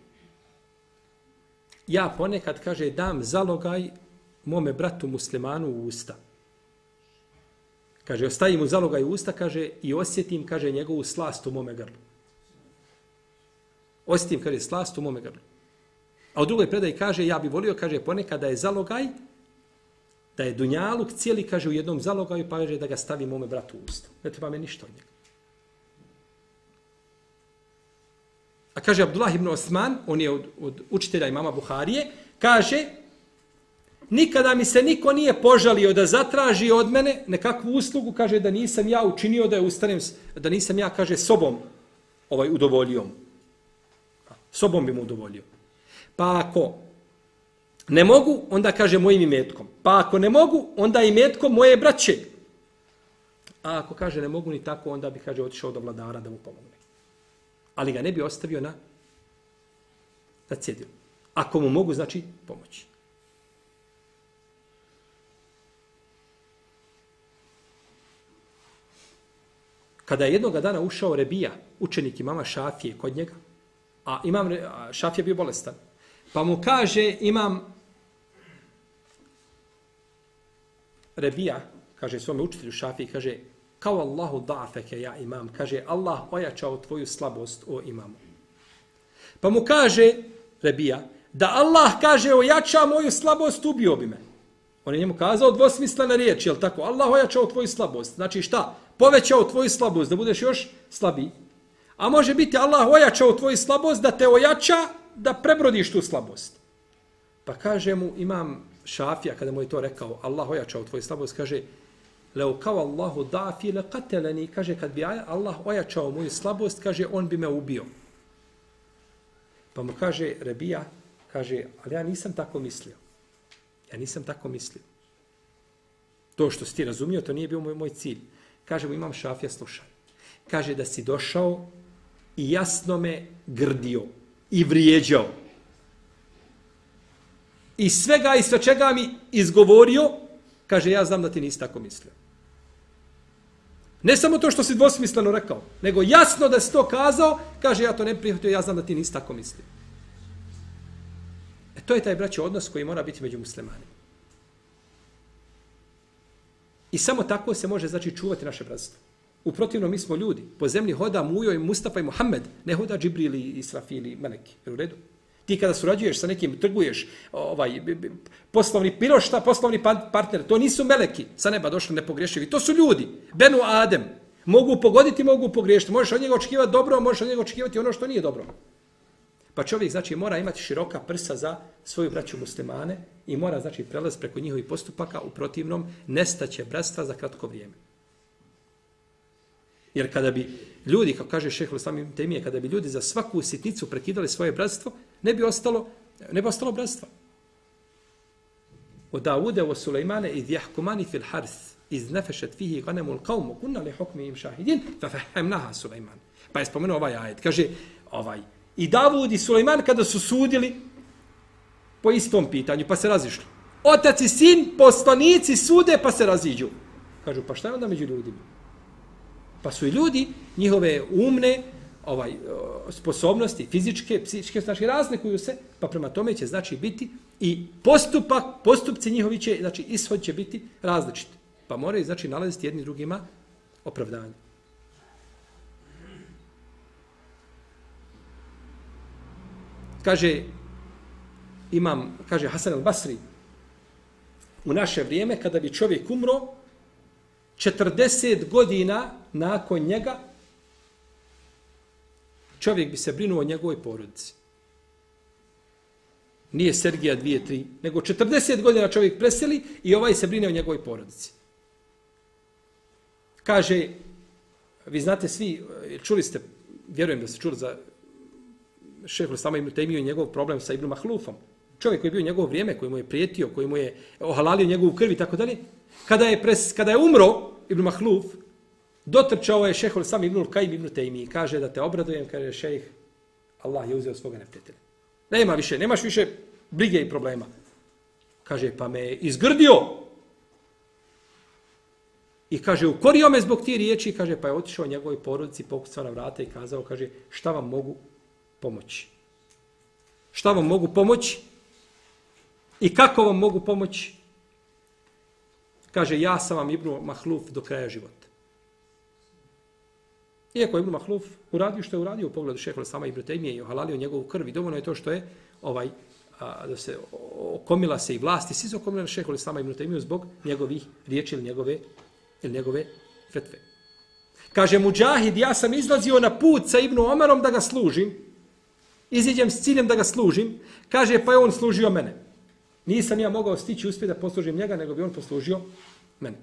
ja ponekad, kaže, dam zalogaj mome bratu muslimanu u usta. Kaže, ostavim mu zalogaj u usta, kaže, i osjetim, kaže, njegovu slast u mome grlu. Osjetim, kaže, slast u mome grlu. A u drugoj predaji kaže, ja bi volio, kaže, ponekad da je zalogaj, da je dunjaluk cijeli, kaže, u jednom zalogaju, pa kaže da ga stavi mome bratu u usta. Ne treba me ništa od njega. A kaže Abdullah ibn Osman, on je od učitelja imama Buharije, kaže, nikada mi se niko nije požalio da zatraži od mene nekakvu uslugu, kaže, da nisam ja učinio da je ustanem, da nisam ja, kaže, sobom udovoljio. Sobom bi mu udovoljio. Pa ako ne mogu, onda kaže mojim imetkom. Pa ako ne mogu, onda imetkom moje braće. A ako kaže ne mogu ni tako, onda bi, kaže, otišao do vladara da mu pomogne. Ali ga ne bi ostavio na cjedilu. Ako mu mogu, znači pomoći. Kada je jednog dana ušao Rebija, učenik imama Šafije kod njega, a Šafija bio bolestan, pa mu kaže imam Rebija, kaže svome učitelju Šafiji, kaže, kao Allahu da'afeke ja imam, kaže, Allah ojačao tvoju slabost o imamu. Pa mu kaže Rebija, da Allah, kaže, ojača moju slabost, ubio bi me. On je njemu kazao dvosmislena riječ, jel tako? Allah ojačao tvoju slabost. Znači šta? Povećao tvoju slabost, da budeš još slabiji. A može biti Allah ojačao tvoju slabost, da te ojača, da prebrodiš tu slabost. Pa kaže mu imam Šafija, kada mu je to rekao, Allah ojačao tvoju slabost, kaže, leo kao Allahu dafi le kateleni, kaže, kad bi Allah ojačao moju slabost, kaže, on bi me ubio. Pa mu kaže Rebija, kaže, ali ja nisam tako mislio. Ja nisam tako mislio. To što si ti razumio, to nije bio moj cilj. Kaže mu imam Šafija, slušaj. Kaže da si došao i jasno me grdio i vrijeđao. I svega i sve čega mi izgovorio, kaže, ja znam da ti nisi tako mislio. Ne samo to što si dvosmisleno rekao, nego jasno da si to kazao, kaže, ja to ne prihvatio, ja znam da ti nisi tako mislio. To je taj, braći, odnos koji mora biti među muslimanima. I samo tako se može, znači, čuvati naše bratstvo. U protivnom, mi smo ljudi. Po zemlji hoda Mujo i Mustafa i Muhammed, ne hoda Džibril i Israfil i Meleki. Je u redu? Ti kada surađuješ sa nekim, trguješ, poslovni pirošta, poslovni partner, to nisu meleki sa neba došli nepogrešivi. To su ljudi. Benu Adem. Mogu pogoditi, mogu pogriješiti. Možeš od njega očekivati dobro, možeš od njega očekivati ono što nije dobro. Pa čovjek, znači, mora imati široka prsa za svoju braću muslimane i mora, znači, prelaz preko njihovih postupaka, u protivnom nestaće bratstva za kratko vrijeme. Jer kada bi ljudi, kao kaže šejh Islam ibn Tejmije, kada bi ljudi za svaku sitnicu prekidali svoje bratstvo, ne bi ostalo bratstva. Od Daude o Sulejmane idh jahkumani fil harth iz nefešet fihi ganemul qawmu kunna li hukmi im šahidin fa fahemnaha Sulejman. Pa je spomenuo ovaj ajet. Kaže, i Davud i Sulejman kada su sudili po istom pitanju, pa se razišli. Otac i sin, poslanici sude, pa se raziđu. Kažu, pa šta je onda među ljudima? Pa su i ljudi, njihove umne, sposobnosti, fizičke, psihičke, znači razlikuju se, pa prema tome će znači biti i postupci njihovi će, znači ishod će biti različiti. Pa moraju znači nalaziti jedni drugima opravdanje. Kaže Hasan al-Basri, u naše vrijeme kada bi čovjek umro, 40 godina nakon njega čovjek bi se brinuo o njegovoj porodici. Nije Sergija 2-3, nego 40 godina čovjek preseli i ovaj se brine o njegovoj porodici. Kaže, vi znate svi, čuli ste, vjerujem da ste čuli za šejh Islama ibn Tejmiju i njegov problem sa Ibn Mahlufom. Čovjek koji je bio u njegovo vrijeme, koji mu je prijetio, koji mu je ohalalio njegovu krv i tako dalje. Kada je umro Ibn Mahluf, dotrčao je šejh Islam ibn Kajim ibn Tejmiji. Kaže da te obradujem, kaže šejh, Allah je uzeo svoga neprijatelja. Nemaš više brige i problema. Kaže, pa me je izgrdio. I kaže, ukorio me zbog tih riječi, kaže, pa je otišao njegovoj porodici, pokucao na vrata i kazao, kaže, šta vam mogu pomoći? Šta vam mogu pomoći? I kako vam mogu pomoći? Kaže, ja sam vam Ibn Mahluf do kraja života. Iako je Ibn Mahluf uradio što je uradio u pogledu šejha Islama ibn Tejmije i ohalalio njegovu krv, i dovoljno je to što je da se okomila se i vlasti, svi su okomili šejha Islama ibn Tejmiju zbog njegovih riječi ili njegove fetve. Kaže Mudžahid, ja sam izlazio na put sa Ibn Omerom da ga služim, iziđem s ciljem da ga služim, kaže, pa je on služio mene. Nisam ja mogao stići uspjeti da poslužim njega, nego bi on poslužio mene.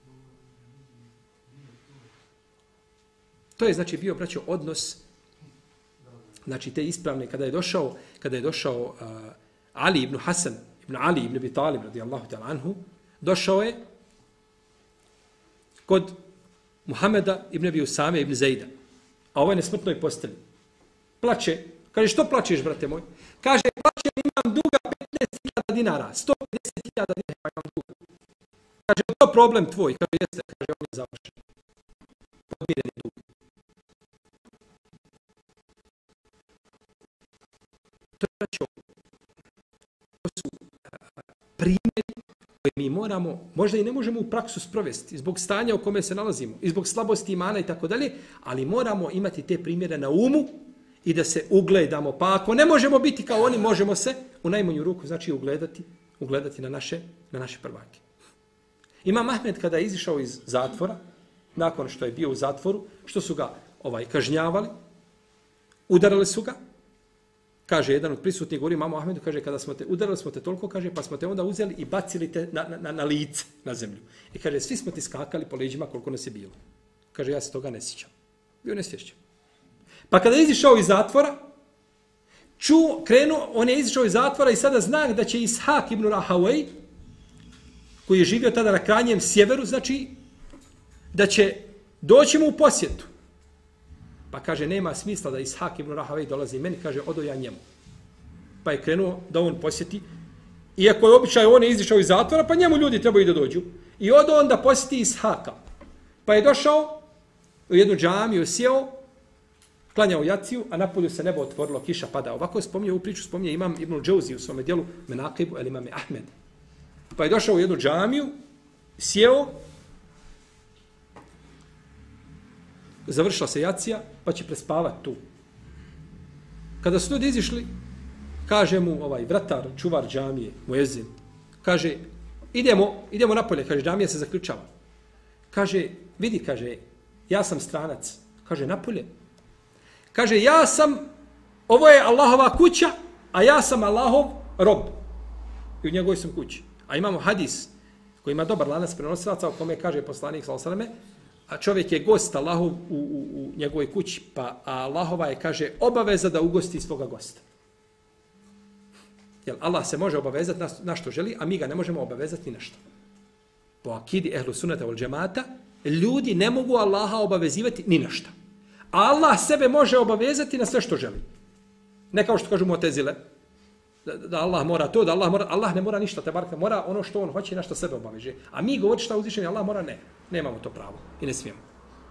To je, znači, bio, braćo, odnos, znači, te ispravne, kada je došao Ali ibn Hasan, ibn Ali ibn Abi Talib, radijallahu ta'ala anhu, došao je kod Muhameda ibn Abi Usame ibn Zejda, a ovo je na smrtnoj posteli. Plače, kaže, što plačeš, brate moj? Kaže, plačem, imam duga 15.000 dinara, 150.000 dinara imam duga. Kaže, to problem tvoj? Kaže, jeste, kaže, on je završen. Podmiren je dug. To je, braćo, to su primjeri koje mi moramo, možda i ne možemo u praksu sprovesti, zbog stanja u kome se nalazimo, i zbog slabosti imana i tako dalje, ali moramo imati te primjere na umu i da se ugledamo. Pa ako ne možemo biti kao oni, možemo se u najmanju ruku, znači, ugledati na naše prvake. Imam Ahmed, kada je izišao iz zatvora, nakon što je bio u zatvoru, što su ga kažnjavali, udarali su ga, kaže jedan od prisutnih, govori Imamo Ahmedu, kaže, kada smo te udarili, smo te toliko, kaže, pa smo te onda uzeli i bacili te na lice, na zemlju. I kaže, svi smo ti skakali po leđima koliko nas je bilo. Kaže, ja se toga ne sjećam. Bio nesvješćan. Pa kada je izišao iz zatvora, on je izišao iz zatvora i sada zna da će Ishak ibn Rahawej, koji je živio tada na krajnjem sjeveru, znači, da će doći mu u posjetu. Pa kaže, nema smisla da Ishak ibn Rahawej dolazi meni, kaže, odo ja njemu. Pa je krenuo da on posjeti. Iako je običaj, on je izišao iz zatvora, pa njemu ljudi trebaju da dođu. I odo on da posjeti Ishaka. Pa je došao u jednu džamiju, sjeo, klanjao jaciju, a napolju se nebo otvorilo, kiša pada. Ovako spominje, ovu priču spominje Imam Ibn Džauzi u svome dijelu Menakibu el Imame Ahmed. Pa je došao u jednu džamiju, sjeo, završila se jacija, pa će prespavati tu. Kada su ljudi izišli, kaže mu vratar, čuvar džamije, muezin, kaže, idemo napolje, kaže, džamija se zaključava. Kaže, vidi, kaže, ja sam stranac. Kaže, napolje. Kaže, ja sam ovo je Allahova kuća, a ja sam Allahov rob. I u njegovoj sam kući. A imamo hadis koji ima dobar lanac prenosilaca u kome kaže poslanik sallallahu alejhi ve selleme, a čovjek je gost Allahov u njegovoj kući, pa Allahova je, kaže, obaveza da ugosti svoga gosta. Jer Allah se može obavezati na što želi, a mi ga ne možemo obavezati ni na što. Po akidi ehlu sunnata wal džemata, ljudi ne mogu Allaha obavezivati ni na što. A Allah sebe može obavezati na sve što želi. Ne kao što kažu Mu'tezile, da Allah mora to, Allah ne mora ništa, te barka mora ono što on hoće i na što sebe obaveže. A mi govorimo šta uzvišeni Allah mora, ne. Nemamo to pravo i ne smijemo.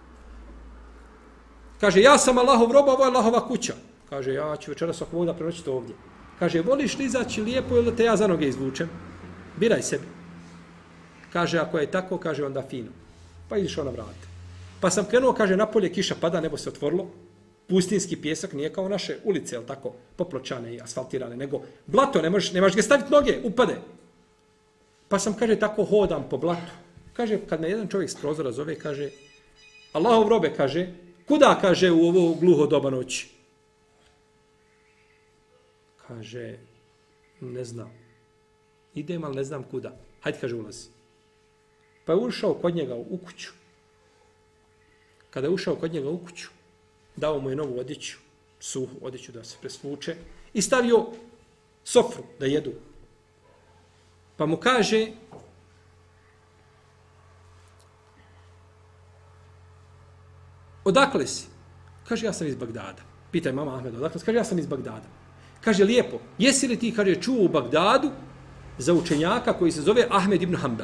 Kaže, ja sam Allahov rob, ovo je Allahova kuća. Kaže, ja ću večeras ako mogu da prenoćiti ovdje. Kaže, voliš li izaći lijepo ili da te ja za noge izvučem? Biraj sebi. Kaže, ako je tako, kaže, onda fino. Pa ideš ona vrata. Pa sam krenuo, kaže, napolje kiša pada, nebo se otvorilo. Pustinski pjesak nije kao naše ulice, jel tako, popločane i asfaltirane, nego blato, ne možeš ga staviti noge, upade. Pa sam, kaže, tako hodam po blatu. Kaže, kad me jedan čovjek s prozora zove, kaže, Allahov robe, kaže, kuda, kaže, u ovo gluho doba noći? Kaže, ne znam. Idem, ali ne znam kuda. Hajde, kaže, ulazi. Pa je ušao kod njega u kuću. Kada je ušao kod njega u kuću, dao mu je novu odjeću, suhu odjeću da se presvuče i stavio sofru da jedu. Pa mu kaže, odakle si? Kaže, ja sam iz Bagdada. Pitaj mama Ahmeda, odakle si? Kaže, ja sam iz Bagdada. Kaže, lijepo, jesi li ti, kaže, čuo u Bagdadu za učenjaka koji se zove Ahmed ibn Hanbel?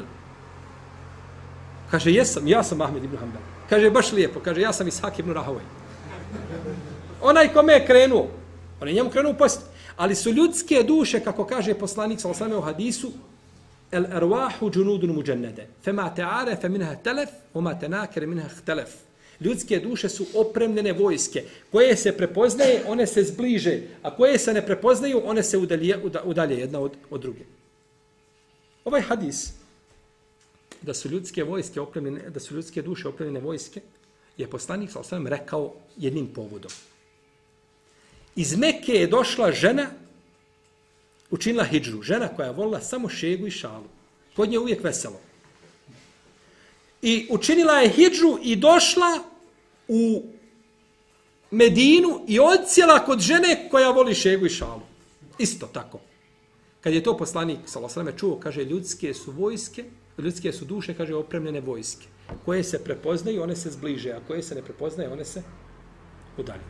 Kaže, jesam, ja sam Ahmed ibn Hanbel. Kaže, baš lijepo, kaže, ja sam Ishak ibn Rahovej. Onaj kome je krenuo, on je njemu krenuo post. Ali su ljudske duše, kako kaže poslanik sallallahu alejhi ve sellem u hadisu, el arwahu junudun mujannada, fama ta'arafa minha talaf, wama tanakara minha ikhtalaf. Ljudske duše su opremljene vojske, koje se prepoznaje, one se zbliže, a koje se ne prepoznaju, one se udalje jedna od druge. Ovaj hadis, da su ljudske vojske opremljene, da su ljudske duše opremljene vojske, je poslanik sallallahu alejhi ve sellem rekao jednim povodom. Iz Mekke je došla žena, učinila hidžru, žena koja je volila samo šegu i šalu. Kod nje uvijek veselo. I učinila je hidžru i došla u Medinu i odsjela kod žene koja voli šegu i šalu. Isto tako. Kad je to poslanik sallallahu alejhi ve sellem čuo, kaže, ljudske su vojske, ljudske su duše, kaže, opremljene vojske. Koje se prepoznaju, one se zbliže, a koje se ne prepoznaju, one se udalje.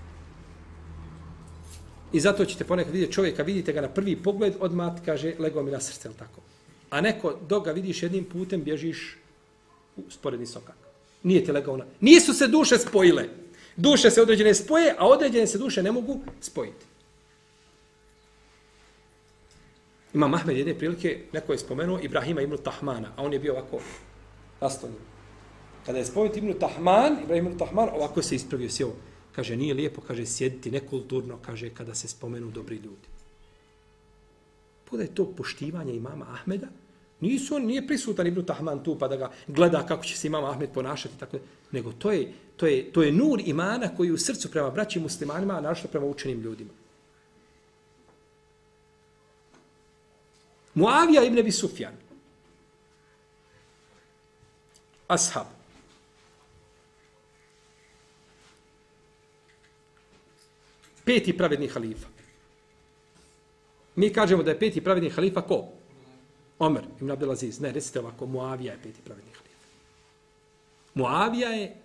I zato ćete ponekad vidjeti čovjeka, vidite ga na prvi pogled, odmah kaže, legao mi na srce, ili tako. A neko, dok ga vidiš jednim putem, bježiš u sporedni sokak. Nije ti legao na... Nisu se duše spojile. Duše se određene spoje, a određene se duše ne mogu spojiti. Imam Ahmed jedne prilike, neko je spomenuo Ibrahima ibn Tahmana, a on je bio ovako naslonjen. Kada je spomenut ibn Tahman, Ibrahim ibn Tahman, ovako se ispravio, sjeo. Kaže, nije lijepo, kaže, sjediti nekulturno, kaže, kada se spomenu dobri ljudi. Pogledaj to poštivanje imama Ahmeda, nije prisutan ibn Tahman tu pa da ga gleda kako će se imam Ahmed ponašati, tako, nego to je nur imana koji u srcu prema braći muslimanima, a našto prema učenim ljudima. Muavija ibn Abi Sufjan, ashab, peti pravedni halifa. Mi kažemo da je peti pravedni halifa ko? Omer ibn Abdelaziz. Ne, recite ovako, Muavija je peti pravedni halifa. Muavija je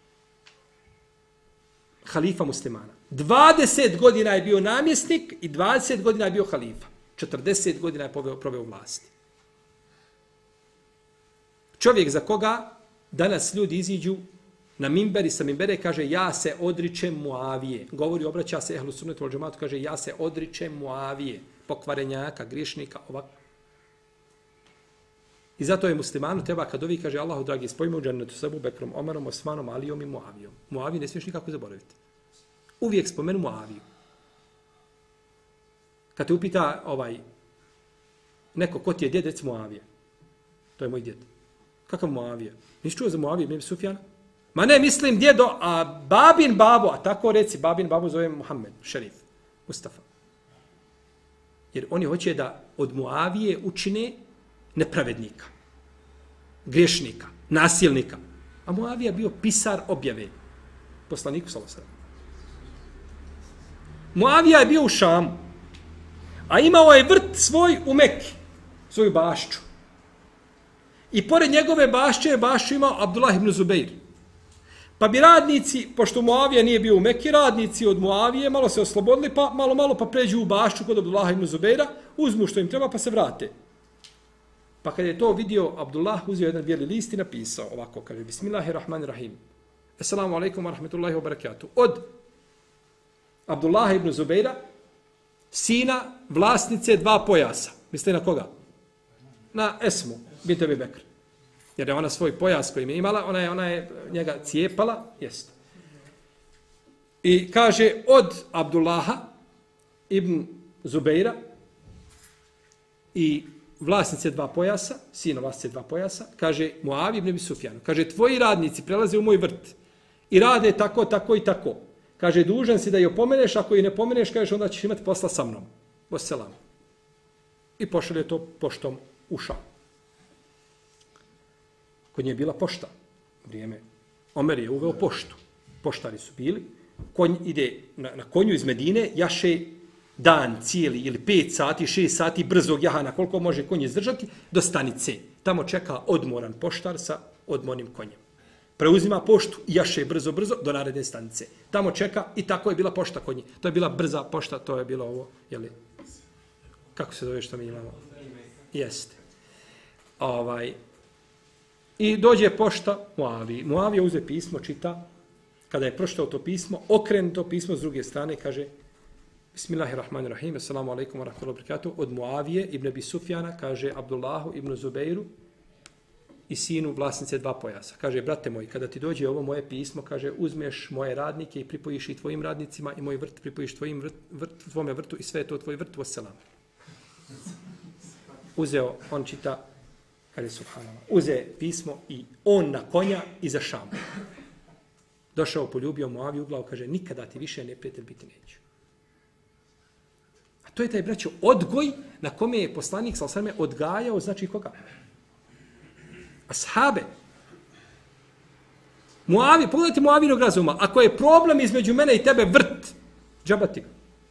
halifa muslimana. 20 godina je bio namjesnik i 20 godina je bio halifa. 40 godina je proveo vlasti. Čovjek za koga danas ljudi iziđu na minber i sa minbere kaže, ja se odričem Muavije. Govori, obraća se ehlu sunnetu wal džematu, kaže, ja se odričem Muavije, pokvarenjaka, griješnika, ovako. I zato je muslimanu treba kad ovi kaže, Allahu dragi, spojimo u džennetu s Ebu Bekrom, Omerom, Osmanom, Alijom i Muavijom. Muaviju ne smiješ nikako zaboraviti. Uvijek spomenu Muaviju. Kad te upita neko ko ti je djedec Muavije, to je moj djed. Kakav Muavija? Nisi čuo za Muaviju ibn Sufjana? Ma ne, mislim djedo, a babin babo, a tako reci, babin babo zove Muhammed, šerif. Mustafa. Jer oni hoće da od Muavije učine nepravednika, griješnika, nasilnika. A Muavija bio pisar objave poslaniku sallallahu alejhi ve sellem. Muavija je bio u Šamu, a imao je vrt svoj u Mekki, svoju bašču. I pored njegove bašću imao Abdullah ibn Zubeir. Pa bi radnici, pošto Muavija nije bio u Mekki, radnici od Muavije malo se oslobodili, pa malo pa pređu u bašću kod Abdullah ibn Zubeira, uzmu što im treba pa se vrate. Pa kad je to vidio Abdullah, uzeo jedan bijeli list i napisao ovako, kaže, Bismillahirrahmanirrahim. Assalamu alaikum wa rahmatullahi wa barakatuh. Od Abdullah ibn Zubeira, sina vlasnice 2 pojasa. Mislite na koga? Na Esmu, bint Ebi Bekr. Jer je ona svoj pojas koji je imala, ona je njega cijepala, jest. I kaže, od Abdullaha ibn Zubeira i vlasnice 2 pojasa, sina vlasnice 2 pojasa, kaže Muavi ibn Abi Sufjan, kaže, tvoji radnici prelaze u moj vrt i rade tako, tako i tako. Kaže, dužan si da je opomeneš, ako je ne pomeneš, kažeš, onda ćeš imati posla sa mnom. Wassalam. I pošalje to poštom u Šam. Kod nje je bila pošta. Vrijeme. Omer je uveo poštu. Poštari su bili. Konj ide na konju iz Medine, jaše dan cijeli ili 5 sati, 6 sati brzog jahana, koliko može konj izdržati, do stanice. Tamo čeka odmoran poštar sa odmornim konjem. Preuzima poštu i jaše brzo do naredne stanice. Tamo čeka i tako je bila pošta kod nje. To je bila brza pošta, to je bilo ovo, jeli? Kako se zove što mi imamo? Jeste. I dođe pošta Muaviji. Muavija uze pismo, čita. Kada je pročitao to pismo, okrene to pismo s druge strane, kaže Bismillahirrahmanirrahim, assalamu alaikum wa rahmatullahi wa barakatuh, od Muavije ibn Abi Sufjana, kaže Abdullahu ibn Zubeiru i sinu vlasnice 2 pojasa. Kaže, brate moj, kada ti dođe ovo moje pismo, kaže, uzmeš moje radnike i pripojiš i tvojim radnicima i moj vrt pripojiš tvome vrtu i sve je to tvoj vrt, wassalam. Uzeo, on čita, kaže, subhanallah, uze pismo i on na konja iza Šama. Došao, poljubio Muaviju u glavu, kaže, nikada ti više neprijatelj biti neću. A to je taj, braćo, odgoj na kome je poslanik sallallahu alejhi ve sellem odgajao, znači koga? Ashabe. Pogledajte Muavinog razuma. Ako je problem između mene i tebe vrt, džabati ga.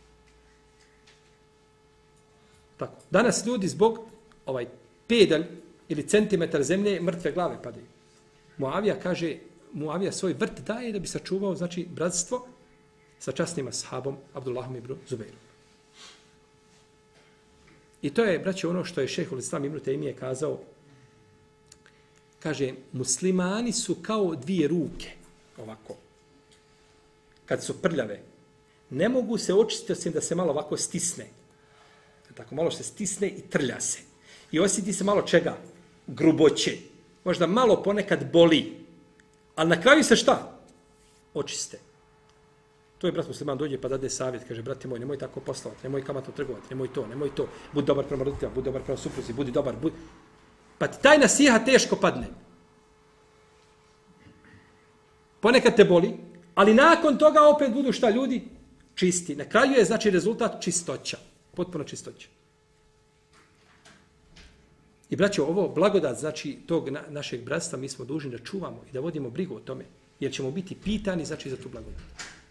Tako. Danas ljudi zbog pedalj ili centimetar zemlje mrtve glave padaju. Muavija svoj vrt daje da bi sačuvao, znači, bratstvo sa časnim ashabom Abdullahom ibn Zubeirom. I to je, braće, ono što je šejhul Islam ibn Tejmije kazao. Kaže, muslimani su kao 2 ruke, ovako. Kad su prljave, ne mogu se očistiti osim da se malo ovako stisne. Tako malo se stisne i trlja se. I osjeti se malo čega? Gruboće. Možda malo ponekad boli. Ali na kraju se šta? Očiste. To je brat musliman dođe pa dade savjet. Kaže, brate moj, nemoj tako poslovati, nemoj kamatno trgovati, nemoj to. Budi dobar prema roditeljima, budi dobar prema supruzi, budi dobar. Pa ti taj nasiha teško padne. Ponekad te boli, ali nakon toga opet budu šta ljudi? Čisti. Na kraju je, znači, rezultat čistoća. Potpuno čistoća. I braćo, ovo blagodat, znači, tog našeg bratstva mi smo dužni da čuvamo i da vodimo brigu o tome, jer ćemo biti pitani, znači, za tu blagodat.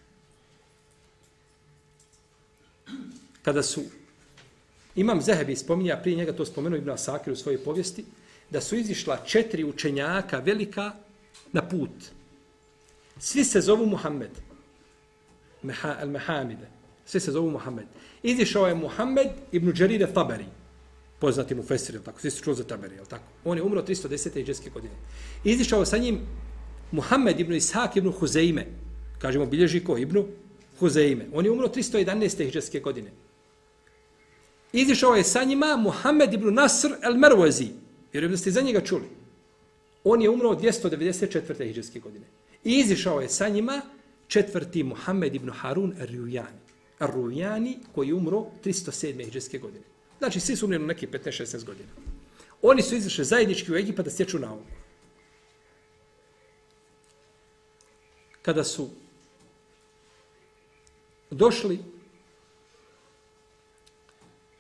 Kada su Imam Zehebi spominja, prije njega to spomenuo Ibn Asakir u svojoj povijesti, da su izišla 4 učenjaka velika na put. Svi se zovu Muhammed. Al-Mehamide. Svi se zovu Muhammed. Izišao je Muhammed ibn Đarire Taberi. Poznati mu Fesir, tako? Svi su čuli za Taberi, je tako? On je umro 310. hidžretske godine. Izišao sa njim Muhammed ibn Ishak ibn Huzeime. Kažemo, bilježi ko? Ibn Huzeime. On je umro 311. hidžretske godine. Izišao je sa njima Muhammed ibn Nasr el-Merwazi. Vjerujem da ste za njega čuli. On je umro 294. hidžretske godine. I izišao je sa njima 4. Muhammed ibn Harun ar-Rujani, koji je umro 307. hidžretske godine. Znači, svi su umrli neki 15-16 godina. Oni su izišli zajednički u Egipat da stječu nauku. Kada su došli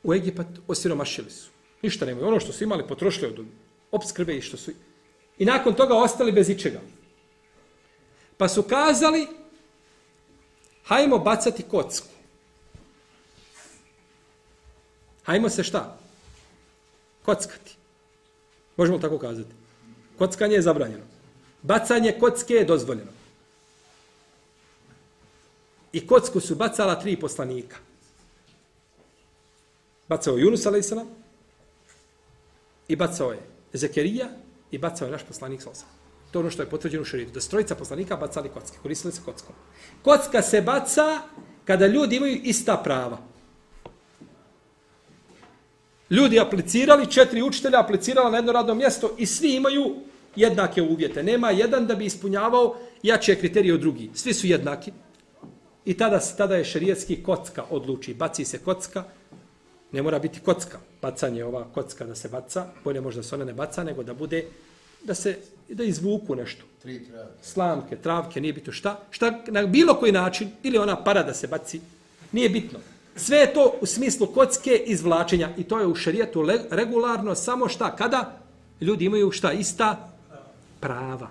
u Egipat, osiromašili su. Ništa nemaju. Ono što su imali, potrošili od opskrbe i što su... I nakon toga ostali bez ičega. Pa su kazali, hajmo bacati kocku. Hajmo se šta? Kockati. Možemo li tako kazati? Kockanje je zabranjeno. Bacanje kocke je dozvoljeno. I kocku su bacala 3 poslanika. Bacao je Yunus a.s. I bacao je Zekerija i bacao je naš poslanik s.a.s. To je ono što je potvrđeno u šerijetu. Da su 3 poslanika bacali kocke, koristili se kockom. Kocka se baca kada ljudi imaju ista prava. Ljudi aplicirali, 4 učitelja aplicirala na jedno radno mjesto i svi imaju jednake uvjete. Nema jedan da bi ispunjavao jače kriterije od drugi. Svi su jednaki. I tada je šerijetski kocka odluči. Baci se kocka, ne mora biti kocka. Bacanje ova kocka da se baca, bolje možda se ona ne baca, nego da bude, da izvuku nešto. 3 travke. Slamke, travke, nije bitno šta. Šta na bilo koji način, ili ona para da se baci, nije bitno. Sve je to u smislu kocke izvlačenja i to je u šerijetu regularno samo šta? Kada ljudi imaju šta? Ista prava.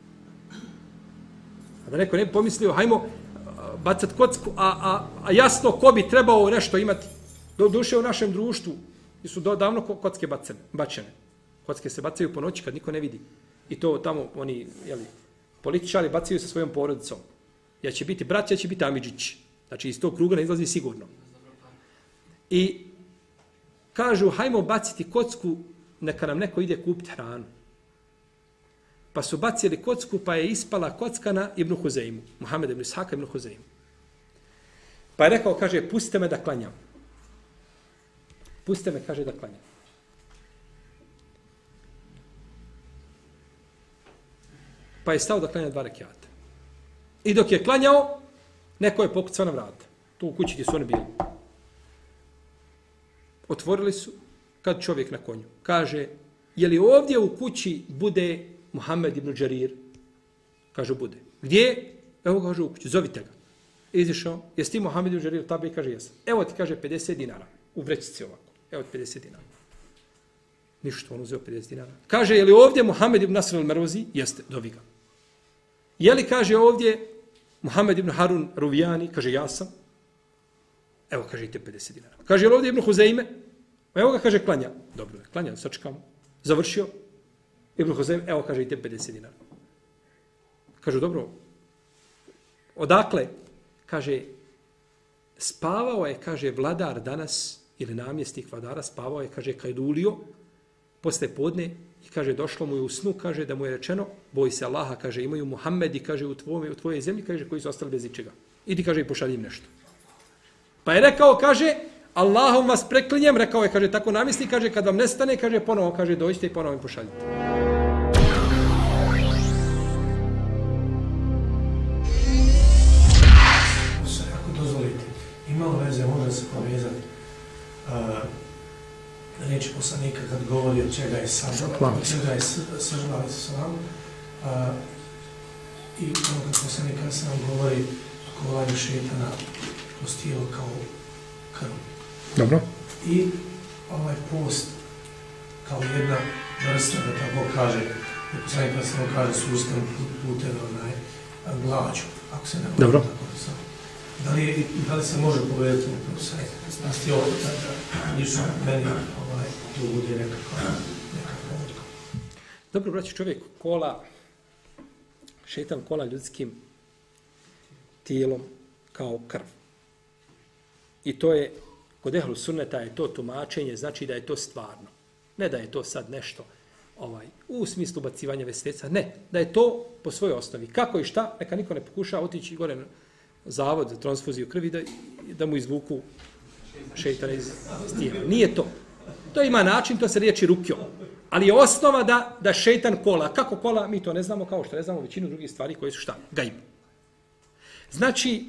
A da neko ne bi pomislio, hajmo bacati kocku, a jasno ko bi trebao nešto imati. Do duše u našem društvu su davno kocke bačene. Kocke se bacaju po noći kad niko ne vidi. I to tamo oni, političari bacaju sa svojom porodicom. Ja će biti brat, ja će biti amidžić. Znači iz tog kruga ne izlazi sigurno. I kažu, hajmo baciti kocku, neka nam neko ide kupiti hranu. Pa su bacili kocku, pa je ispala kocka na Ibn Huzeymu. Muhammed ibn Ishaka ibn Huzeymu. Pa je rekao, kaže, pustite me da klanjam. Pustite me, kaže, da klanjam. Pa je stao da klanja 2 rekiata. I dok je klanjao, neko je pokucao na vrata. Tu u kući gdje su oni bili. Otvorili su, kad čovjek na konju. Kaže, je li ovdje u kući bude Muhammed ibn Đarir? Kaže, bude. Gdje? Evo kaže u kući, zovite ga. Izišao, jesi ti Muhammed ibn Đarir? Tabi kaže, jesam. Evo ti kaže 50 dinara. U vrećici ovako. Evo ti 50 dinara. Ništa, on uzeo 50 dinara. Kaže, je li ovdje Muhammed ibn Nasr al-Marwazi? Jeste, dovi ga. Je li, kaže, ovdje Muhammed ibn Harun Ruvijani? Kaže, ja sam. Evo, kaže, i te 50 dinara. Kaže, je li ovdje Ibn Huzeyme? Evo ga, kaže, klanja. Dobro, klanja, sačekamo. Završio. Ibn Huzeyme, evo, kaže, i te 50 dinara. Kaže, dobro. Odakle? Kaže, spavao je, kaže, vladar danas, ili namjesnik vladara, spavao je, kaže, kajdulio, posle podne, i kaže, došlo mu je u snu, kaže, da mu je rečeno, boj se Allaha, kaže, imaju Muhammedi, kaže, u tvojoj zemlji, kaže, koji su ostali bez ičega. Idi, kaže, i pošaljem nešto. Pa je rekao, kaže, Allahom vas preklinjem, rekao je, kaže, tako namjesnik, kaže, kad vam nestane, kaže, ponovo, kaže, dođite i ponovo im pošaljite. Ako dozvolite, imalo veze, može se povezati riječi poslanika kad govori od čega je sažala, od čega je sažala i ono kad poslanika sam govori ako volaju šetana kroz tijelo kao krv. Dobro. I ovaj post kao jedna vrsta, da tako kaže, i poslanika sam kaže sustav putem glađu, ako se ne volim. Dobro. Da li se može povedati na stijelo da nisu meni tu bude nekakva odluka? Dobro, braći, čovjek kola, šetan kola ljudskim tijelom kao krv. I to je, kod ehlu sunneta je to tumačenje, znači da je to stvarno. Ne da je to sad nešto u smislu bacivanja vesteca, ne, da je to po svojoj osnovi. Kako i šta, neka niko ne pokuša otići gore na zavod za transfuziju krvi da mu izvuku šeitana iz tijela. Nije to. To ima način, to se riječi rukjo. Ali je osnova da šeitan kola. Kako kola, mi to ne znamo, kao što ne znamo većinu drugih stvari koje su šta? Gaib. Znači,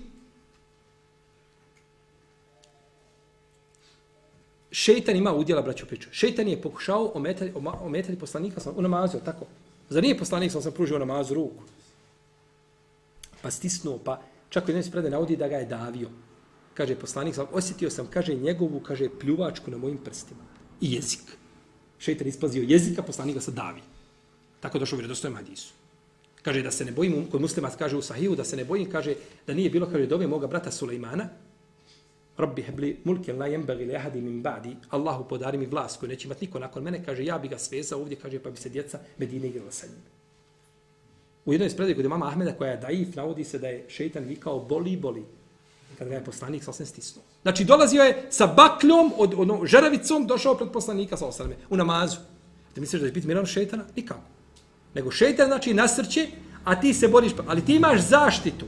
šeitan ima udjela, braćo, priču. Šeitan je pokušao ometati poslanika u namazu, tako? Zar nije poslanik sam pružio u namazu ruku? Pa stisnuo, pa čak u jednom se predaj navodi da ga je davio. kaže poslanik, osjetio sam, kaže, njegovu, kaže, pljuvačku na mojim prstima. I jezik. Šejtan isplazio jezika, poslanik ga se davi. Tako došlo u vjerodostojnom hadisu. Kaže da se ne bojim, kod muslima kaže u Sahihu, da se ne bojim, kaže da nije bilo, kaže, dove moga brata Sulejmana, Rabbi hebli mulken la yembagi li ahadi min ba'di, Allahu podari mi vlast koju neće imati niko nakon mene, kaže, ja bi ga svezao ovdje, kaže, pa bi se djeca Medine igrala sa njim. U jednoj ispredaji kod imama Ahmeda, koja je daif, navodi se da je šejtan vikao boli, boli, kada ga je poslanik sasvim stisnuo. Znači, dolazio je sa bakljom, žeravicom, došao pred poslanika sasvim u namazu. Ti misliš da će biti miran šejtana? Nikako. Nego šejtan, znači, nasrće, a ti se boriš, ali ti imaš zaštitu.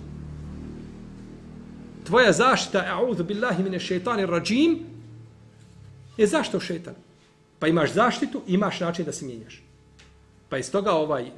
Tvoja zaštita, a'udhu billahi mine šeitani rajim, je zašto šejtan? Pa imaš zaštitu, imaš način da se mijenjaš. Pa iz toga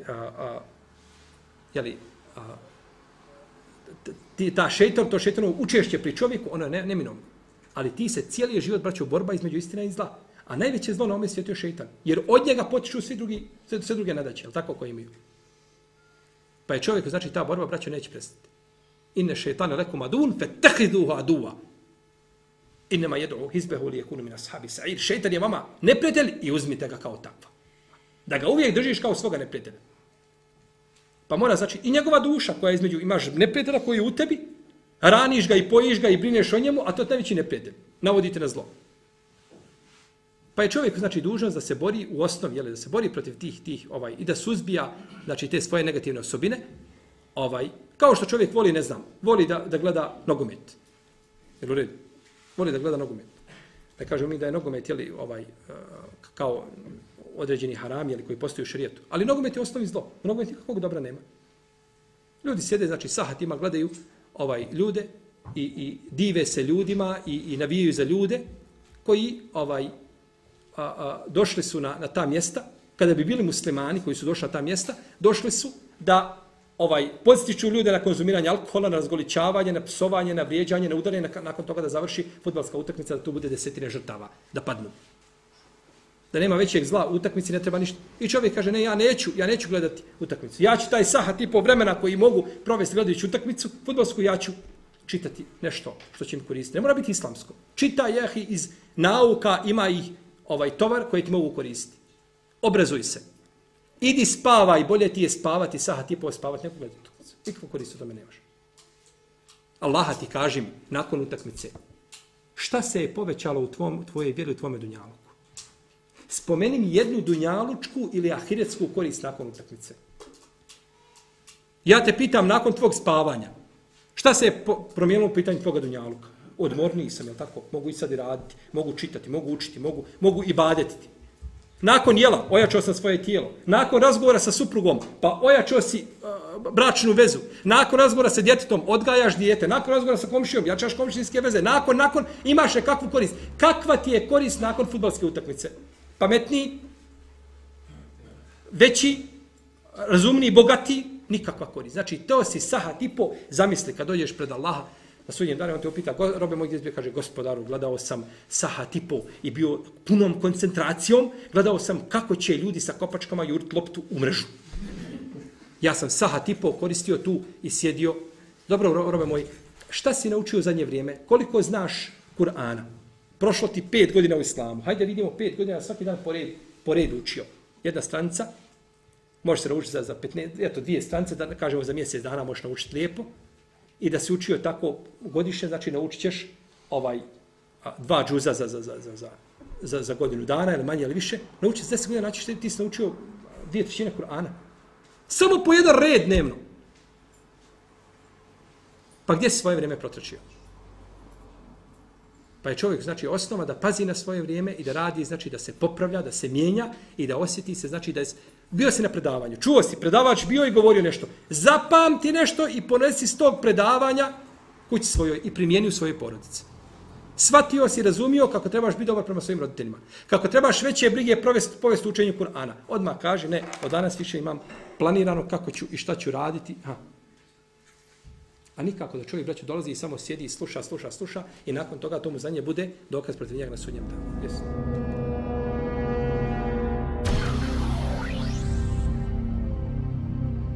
ta šejtan, to šejtanovo učešće pri čovjeku, ono je neminovno. Ali ti se cijeli život, braćo, borba između istina i zla. A najveće zlo na ovome svijetu je šejtan. Jer od njega potiču sve druge nadaće, ali tako koje imaju. Pa je čovjeku, znači, ta borba, braćo, neće prestati. Inne šeitane lekum adun, fetehiduhu aduva. Innema jedu hizbehu li jekunu min ashabi sa'ir. Šeitan je vama neprijatelj i uzmite ga kao takva. Da ga uvijek držiš kao svoga neprijatelja. Pa mora, znači, i njegova duša koja je između, imaš neprijatelja koji je u tebi, raniš ga i pojiš ga i brineš o njemu, a to je najveći neprijatelj. Navodite na zlo. Pa je čovjek, znači, dužnost da se bori u osnovi, da se bori protiv tih i da suzbija, znači, te svoje negativne osobine, kao što čovjek voli, ne znam, voli da gleda nogomet. Jel u redu? Voli da gleda nogomet. Ne kažemo mi da je nogomet, kao određeni haram, koji postoji u šerijetu. Ali nogomet je osnovi zlo. Nogomet nikakvog dobra nema. Ljudi sjede, znači, sahatima, gledaju ljude i dive se ljudima i navijaju za ljude koji došli su na ta mjesta. Kada bi bili muslimani koji su došli na ta mjesta, došli su da podsjeću ljude na konzumiranje alkohola, na razgoličavanje, na psovanje, na vrijeđanje, na udaranje, nakon toga da završi fudbalska utakmica, da tu bude 10 žrtava, da padnu. Da nema većeg zla u utakmici, ne treba ništa. I čovjek kaže, ne, ja neću gledati utakmicu. Ja ću taj sahat i po vremena koji mogu provesti gledajući utakmicu, fudbalsku, ja ću čitati nešto što će mi koristiti. Ne mora biti islamsko. Čitaj iz nauka, ima ih tovar koji ti mogu koristiti. Obrazuj se. Idi spavaj, bolje ti je spavati, sahat i po spavati, neko gledati utakmicu. Nikakvu koristu tome nemaš. Allaha ti kažem, nakon utakmice, šta se je povećalo u tvojoj vjeri, u tvome dunjaluku? Spomeni mi jednu dunjalučku ili ahiretsku korist nakon utakmice. Ja te pitam nakon tvog spavanja, šta se je promijenilo u pitanju tvoga dunjaluka? Odmorniji sam, jel tako? Mogu i sad i raditi, mogu čitati, mogu učiti, mogu i badetiti. Nakon jela, ojačao sam svoje tijelo. Nakon razgovora sa suprugom, pa ojačao si bračnu vezu. Nakon razgovora sa djetetom, odgajaš dijete. Nakon razgovora sa komšijom, jačaš komšijske veze. Nakon, imaš nekakvu korist. Kakva ti je korist nakon fudbalske utakmice? Pametniji, veći, razumniji, bogatiji, nikakva korist. Znači, to si sahat i po, zamisli kad dođeš pred Allaha, na sudnjem danu on te upita, robe moj gdje kaže, gospodaru, gledao sam sahat i po i bio punom koncentracijom, gledao sam kako će ljudi sa kopačkama juriti loptu u mrežu. Ja sam sahat i po koristio tu i sjedio. Dobro, robe moj, šta si naučio u zadnje vrijeme? Koliko znaš Kur'ana? Prošlo ti 5 godina u islamu. Hajde vidimo 5 godina, svaki dan po redu učio. Jedna stranica, možeš se naučiti za 15, eto 2 stranice, da kažemo za mjesec dana možeš naučiti lijepo. I da si učio tako godišnje, znači naučit ćeš 2 džuza za godinu dana, ili manje ili više. Naučiti 10 godina, znači ti si naučio 2/3 Kur'ana. Samo po jedan red dnevno. Pa gdje si svoje vrijeme protračio? Pa je čovjek, znači, osnova da pazi na svoje vrijeme i da radi, znači, da se popravlja, da se mijenja i da osjeti se, znači, da je... Bio si na predavanju, čuo si, predavač bio i govorio nešto. Zapamti nešto i ponesi s tog predavanja kući svojoj i primijeni u svoje porodice. Shvatio si, razumio kako trebaš biti dobar prema svojim roditeljima. Kako trebaš veće brige povesti učenju Kur'ana. Odmah kaže, ne, od danas više imam planirano kako ću i šta ću raditi. A nikako da čovjek, braću, dolazi i samo sjedi i sluša i nakon toga tomu za nje bude dokaz protiv njega na sudnjem danu. Jesu.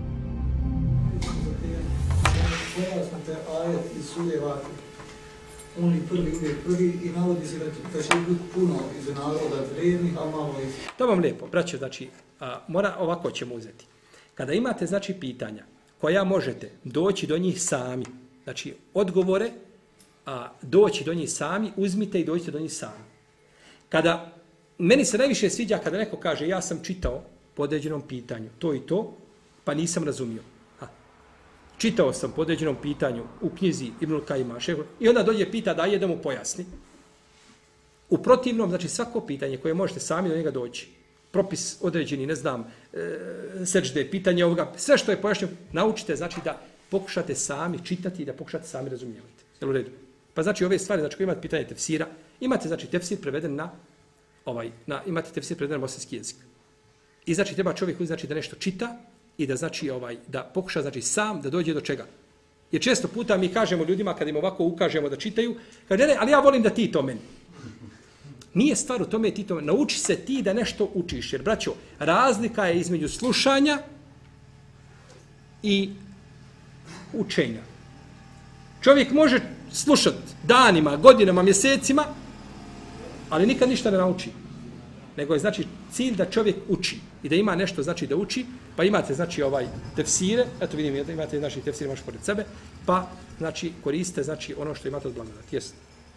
Pojela smo te ajet iz sure Vatir. oni prvi, uvijek prvi i navodi se da će biti puno iz naroda vrednih, a malo iz... To vam lijepo, braćo, znači, ovako ćemo uzeti. Kada imate, znači, pitanja koja možete doći do njih sami, znači, odgovore, doći do njih sami, uzmite i dođite do njih sami. Kada, meni se najviše sviđa kada neko kaže, ja sam čitao po određenom pitanju to i to, pa nisam razumio. Čitao sam po određenom pitanju u knjizi Ibnul Kajima, i onda dođe pita da je da mu pojasni. U protivnom, znači svako pitanje koje možete sami do njega doći, propis određeni, ne znam, sećde, pitanje ovoga, sve što je pojašnjeno, naučite, znači da pokušate sami čitati i da pokušate sami razumijevati. Jel u redu? Pa znači ove stvari, znači ko imate pitanje tefsira, imate znači tefsir preveden imate tefsir preveden na bosanski jezik. I znači treba čovjek znači da nešto čita i da znači da pokuša znači sam da dođe do čega. Jer često puta mi kažemo ljudima kad im ovako ukažemo da čitaju, kaže ne, ali ja volim da ti to meni. Nije stvar u tome ti to, nauči se ti da nešto učiš. Jer braćo, razlika je između slušanja i učenja. Čovjek može slušati danima, godinama, mjesecima, ali nikad ništa ne nauči. Nego je znači cilj da čovjek uči i da ima nešto znači da uči, pa imate znači tefsire, eto vidim imate znači tefsire možeš pored sebe, pa znači koriste znači ono što imate od blagodati. Jeste.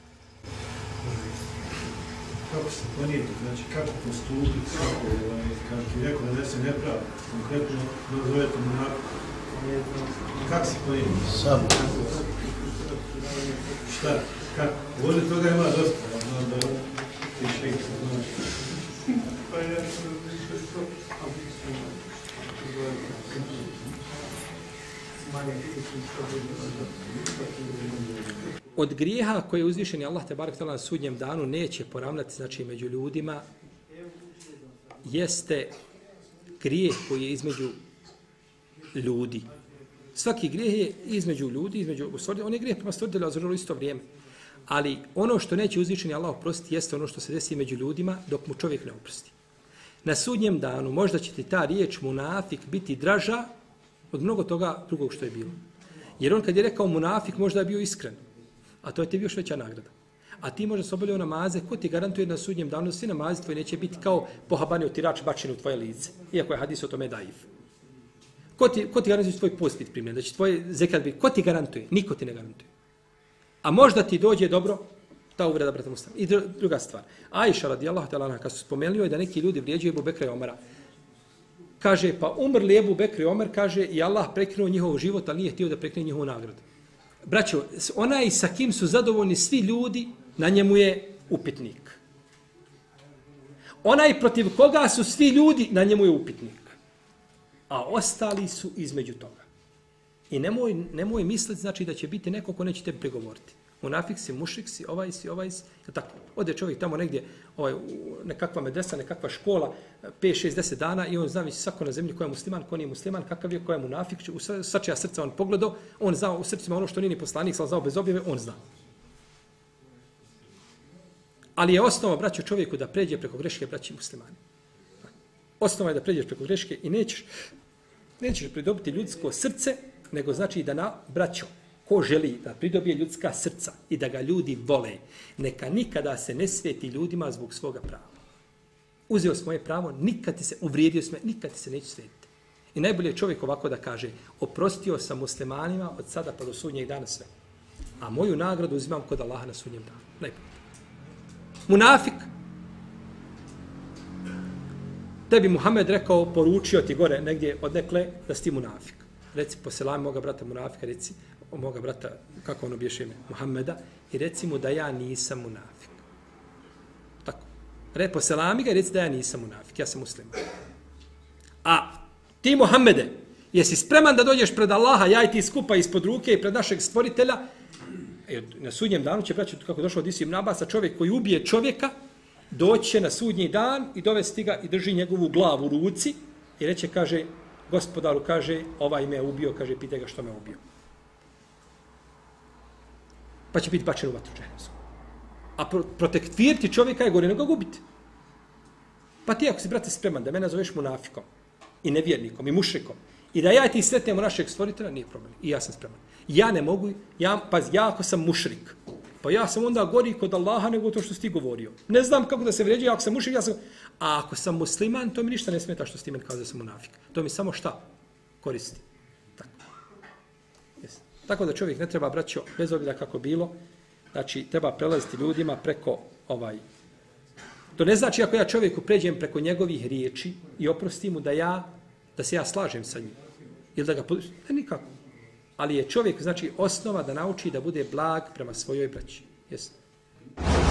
Kako se ponijeti, znači kako postupiti, kako ti neko da se ne pravi, konkretno dozvolite mu na... Kako se ponijeti? Sam. Šta? Kako? Ovdje toga ima dosta, ja znam da ti šejk se znači. Pa ja od grijeha koje je uzvišeni Allah te barek na sudnjem danu neće poravnati znači među ljudima jeste grijeh koji je između ljudi. Svaki grijeh je između ljudi, on je grijeh prema stvoritelju, a u isto vrijeme. Ali ono što neće uzvišeni Allah oprostiti jeste ono što se desi među ljudima dok mu čovjek ne oprosti. Na sudnjem danu možda će ti ta riječ munafik biti draža od mnogo toga drugog što je bilo. Jer on kad je rekao munafik možda je bio iskren, a to je ti bio još veća nagrada. A ti možda se obavljao namaze, ko ti garantuje na sudnjem danu da svi namazi tvoji neće biti kao pohabanio tirač bačen u tvoje lice, iako je hadis o tome daif. Ko ti garantuje tvoj post biti primljen, da će tvoj zekat biti, ko ti garantuje? Niko ti ne garantuje. A možda ti dođe dobro ta uvreda, brata Muslima. I druga stvar. Ajša radijallahu ta'ala anha, kad su spomenuli da neki ljudi vrijeđaju Ebu Bekra i Omara, kaže, pa umrli Ebu Bekr i Omer, kaže, i Allah prekinuo njihov život, ali nije htio da prekine njihovu nagradu. Braćo, onaj sa kim su zadovoljni svi ljudi, na njemu je upitnik. Onaj protiv koga su svi ljudi, na njemu je upitnik. A ostali su između toga. I nemoj misliti, znači, da će biti neko ko neće tebi pregovoriti. Munafik si, mušrik si, ovaj si, tako. Ode čovjek tamo negdje, nekakva medresa, nekakva škola, 5, 6, 10 dana i on zna već svako na zemlji ko je musliman, ko nije musliman, kakav je, ko je munafik, u svačija srca on pogledao, on zna u srcima ono što nije ni poslanik, ali znao bez objave, on zna. Ali je osnova, braćo, čovjeku da pređe preko greške, braći muslimani. Osnova je da pređeš preko greške i nećeš pridobiti ljudsko srce, nego znači da braćo, ko želi da pridobije ljudska srca i da ga ljudi vole, neka nikada se ne sveti ljudima zbog svoga prava. Uzeo si moje pravo, nikad ti se uvrijedio, nikad ti se neće svetiti. I najbolje je čovjek ovako da kaže, oprostio sam muslimanima od sada pa do sudnjeg dana sve. A moju nagradu uzimam kod Allaha na sudnjem danu. Najbolje. Munafik. Tebi Muhammed rekao, poručio ti gore negdje odnekle da si ti munafik. Reci, poselam moga brata munafika, reci, moga brata, kako ono bješe ime, Muhammeda, i reci mu da ja nisam munafik. Tako. Poselami ga i reci da ja nisam munafik, ja sam musliman. A ti, Muhammede, jesi spreman da dođeš pred Allaha, ja i ti skupa ispod ruke i pred našeg stvoritelja, na sudnjem danu će praćati kako došlo od Isu ibn Abasa, čovjek koji ubije čovjeka, doće na sudnji dan i dovesti ga i drži njegovu glavu u ruci i reće, kaže, gospodaru, kaže, ovaj me ubio, kaže, pitaj ga što me ubio. Pa će biti bačen u vatru džehennemsku. A protekvirti čovjeka je gore nego ga ubiti. Pa ti ako si, brate, spreman da mene zoveš munafikom i nevjernikom i mušrikom i da ja ti sretnemo našeg stvoritelja, nije problem. I ja sam spreman. Ja ne mogu, ja ako sam mušrik Pa ja sam onda gori kod Allaha nego to što si ti govorio. Ne znam kako da se vređa, ako sam mušik, ja sam... A ako sam musliman, to mi ništa ne smeta što si ti meni kao da sam munafik. To mi samo šta? Koristi. Tako. Yes. Tako da čovjek ne treba, braćo, bez obzira kako bilo, znači treba prelaziti ljudima preko To ne znači ako ja čovjeku pređem preko njegovih riječi i oprostim mu da se ja slažem sa njim. Ili da ga podržim. Ne, nikako. Ali je čovjek, znači, osnova da nauči da bude blag prema svojoj braći. Jesi?